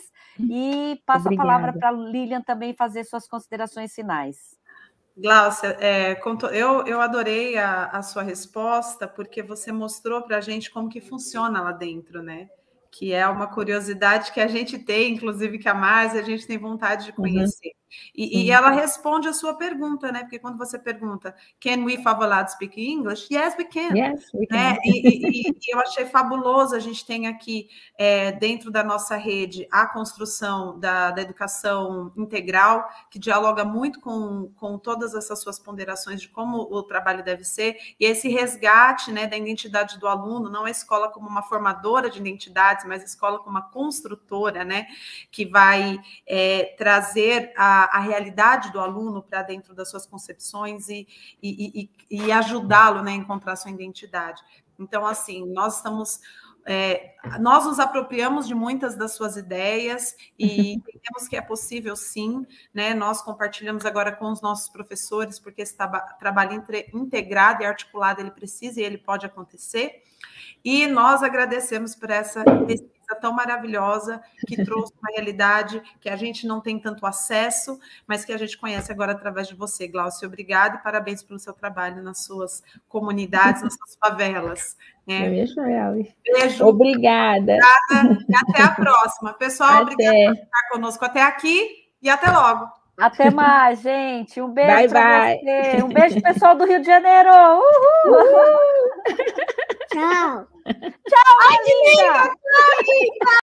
e passo Obrigada. A palavra para a Lilian também fazer suas considerações finais. Gláucia, é, eu, eu adorei a, a sua resposta, porque você mostrou para a gente como que funciona lá dentro, né? Que é uma curiosidade que a gente tem, inclusive que a mais a gente tem vontade de conhecer. Uhum. E, uhum. e ela responde a sua pergunta, né? Porque quando você pergunta, can we Favelados speak English? Yes, we can. Yes, we can. Né? E, e, e eu achei fabuloso, a gente tem aqui, é, dentro da nossa rede, a construção da, da educação integral, que dialoga muito com, com todas essas suas ponderações de como o trabalho deve ser, e esse resgate, né, da identidade do aluno, não a escola como uma formadora de identidades, mas a escola como uma construtora, né, que vai é, trazer a a realidade do aluno para dentro das suas concepções e, e, e, e ajudá-lo, né, a encontrar sua identidade. Então, assim, nós estamos... É, nós nos apropriamos de muitas das suas ideias e entendemos que é possível, sim, né? Nós compartilhamos agora com os nossos professores, porque esse trabalho entre, integrado e articulado, ele precisa e ele pode acontecer. E nós agradecemos por essa pesquisa tão maravilhosa, que trouxe uma realidade que a gente não tem tanto acesso, mas que a gente conhece agora através de você, Gláucia. Obrigada e parabéns pelo seu trabalho nas suas comunidades, nas suas favelas. Né? Beijo. Obrigada. Obrigada e até a próxima. Pessoal, até. Obrigada por estar conosco até aqui e até logo. Até mais, gente. Um beijo para você. Um beijo, pessoal do Rio de Janeiro. Uhul. Uhul. Tchau. Tchau, minha linda.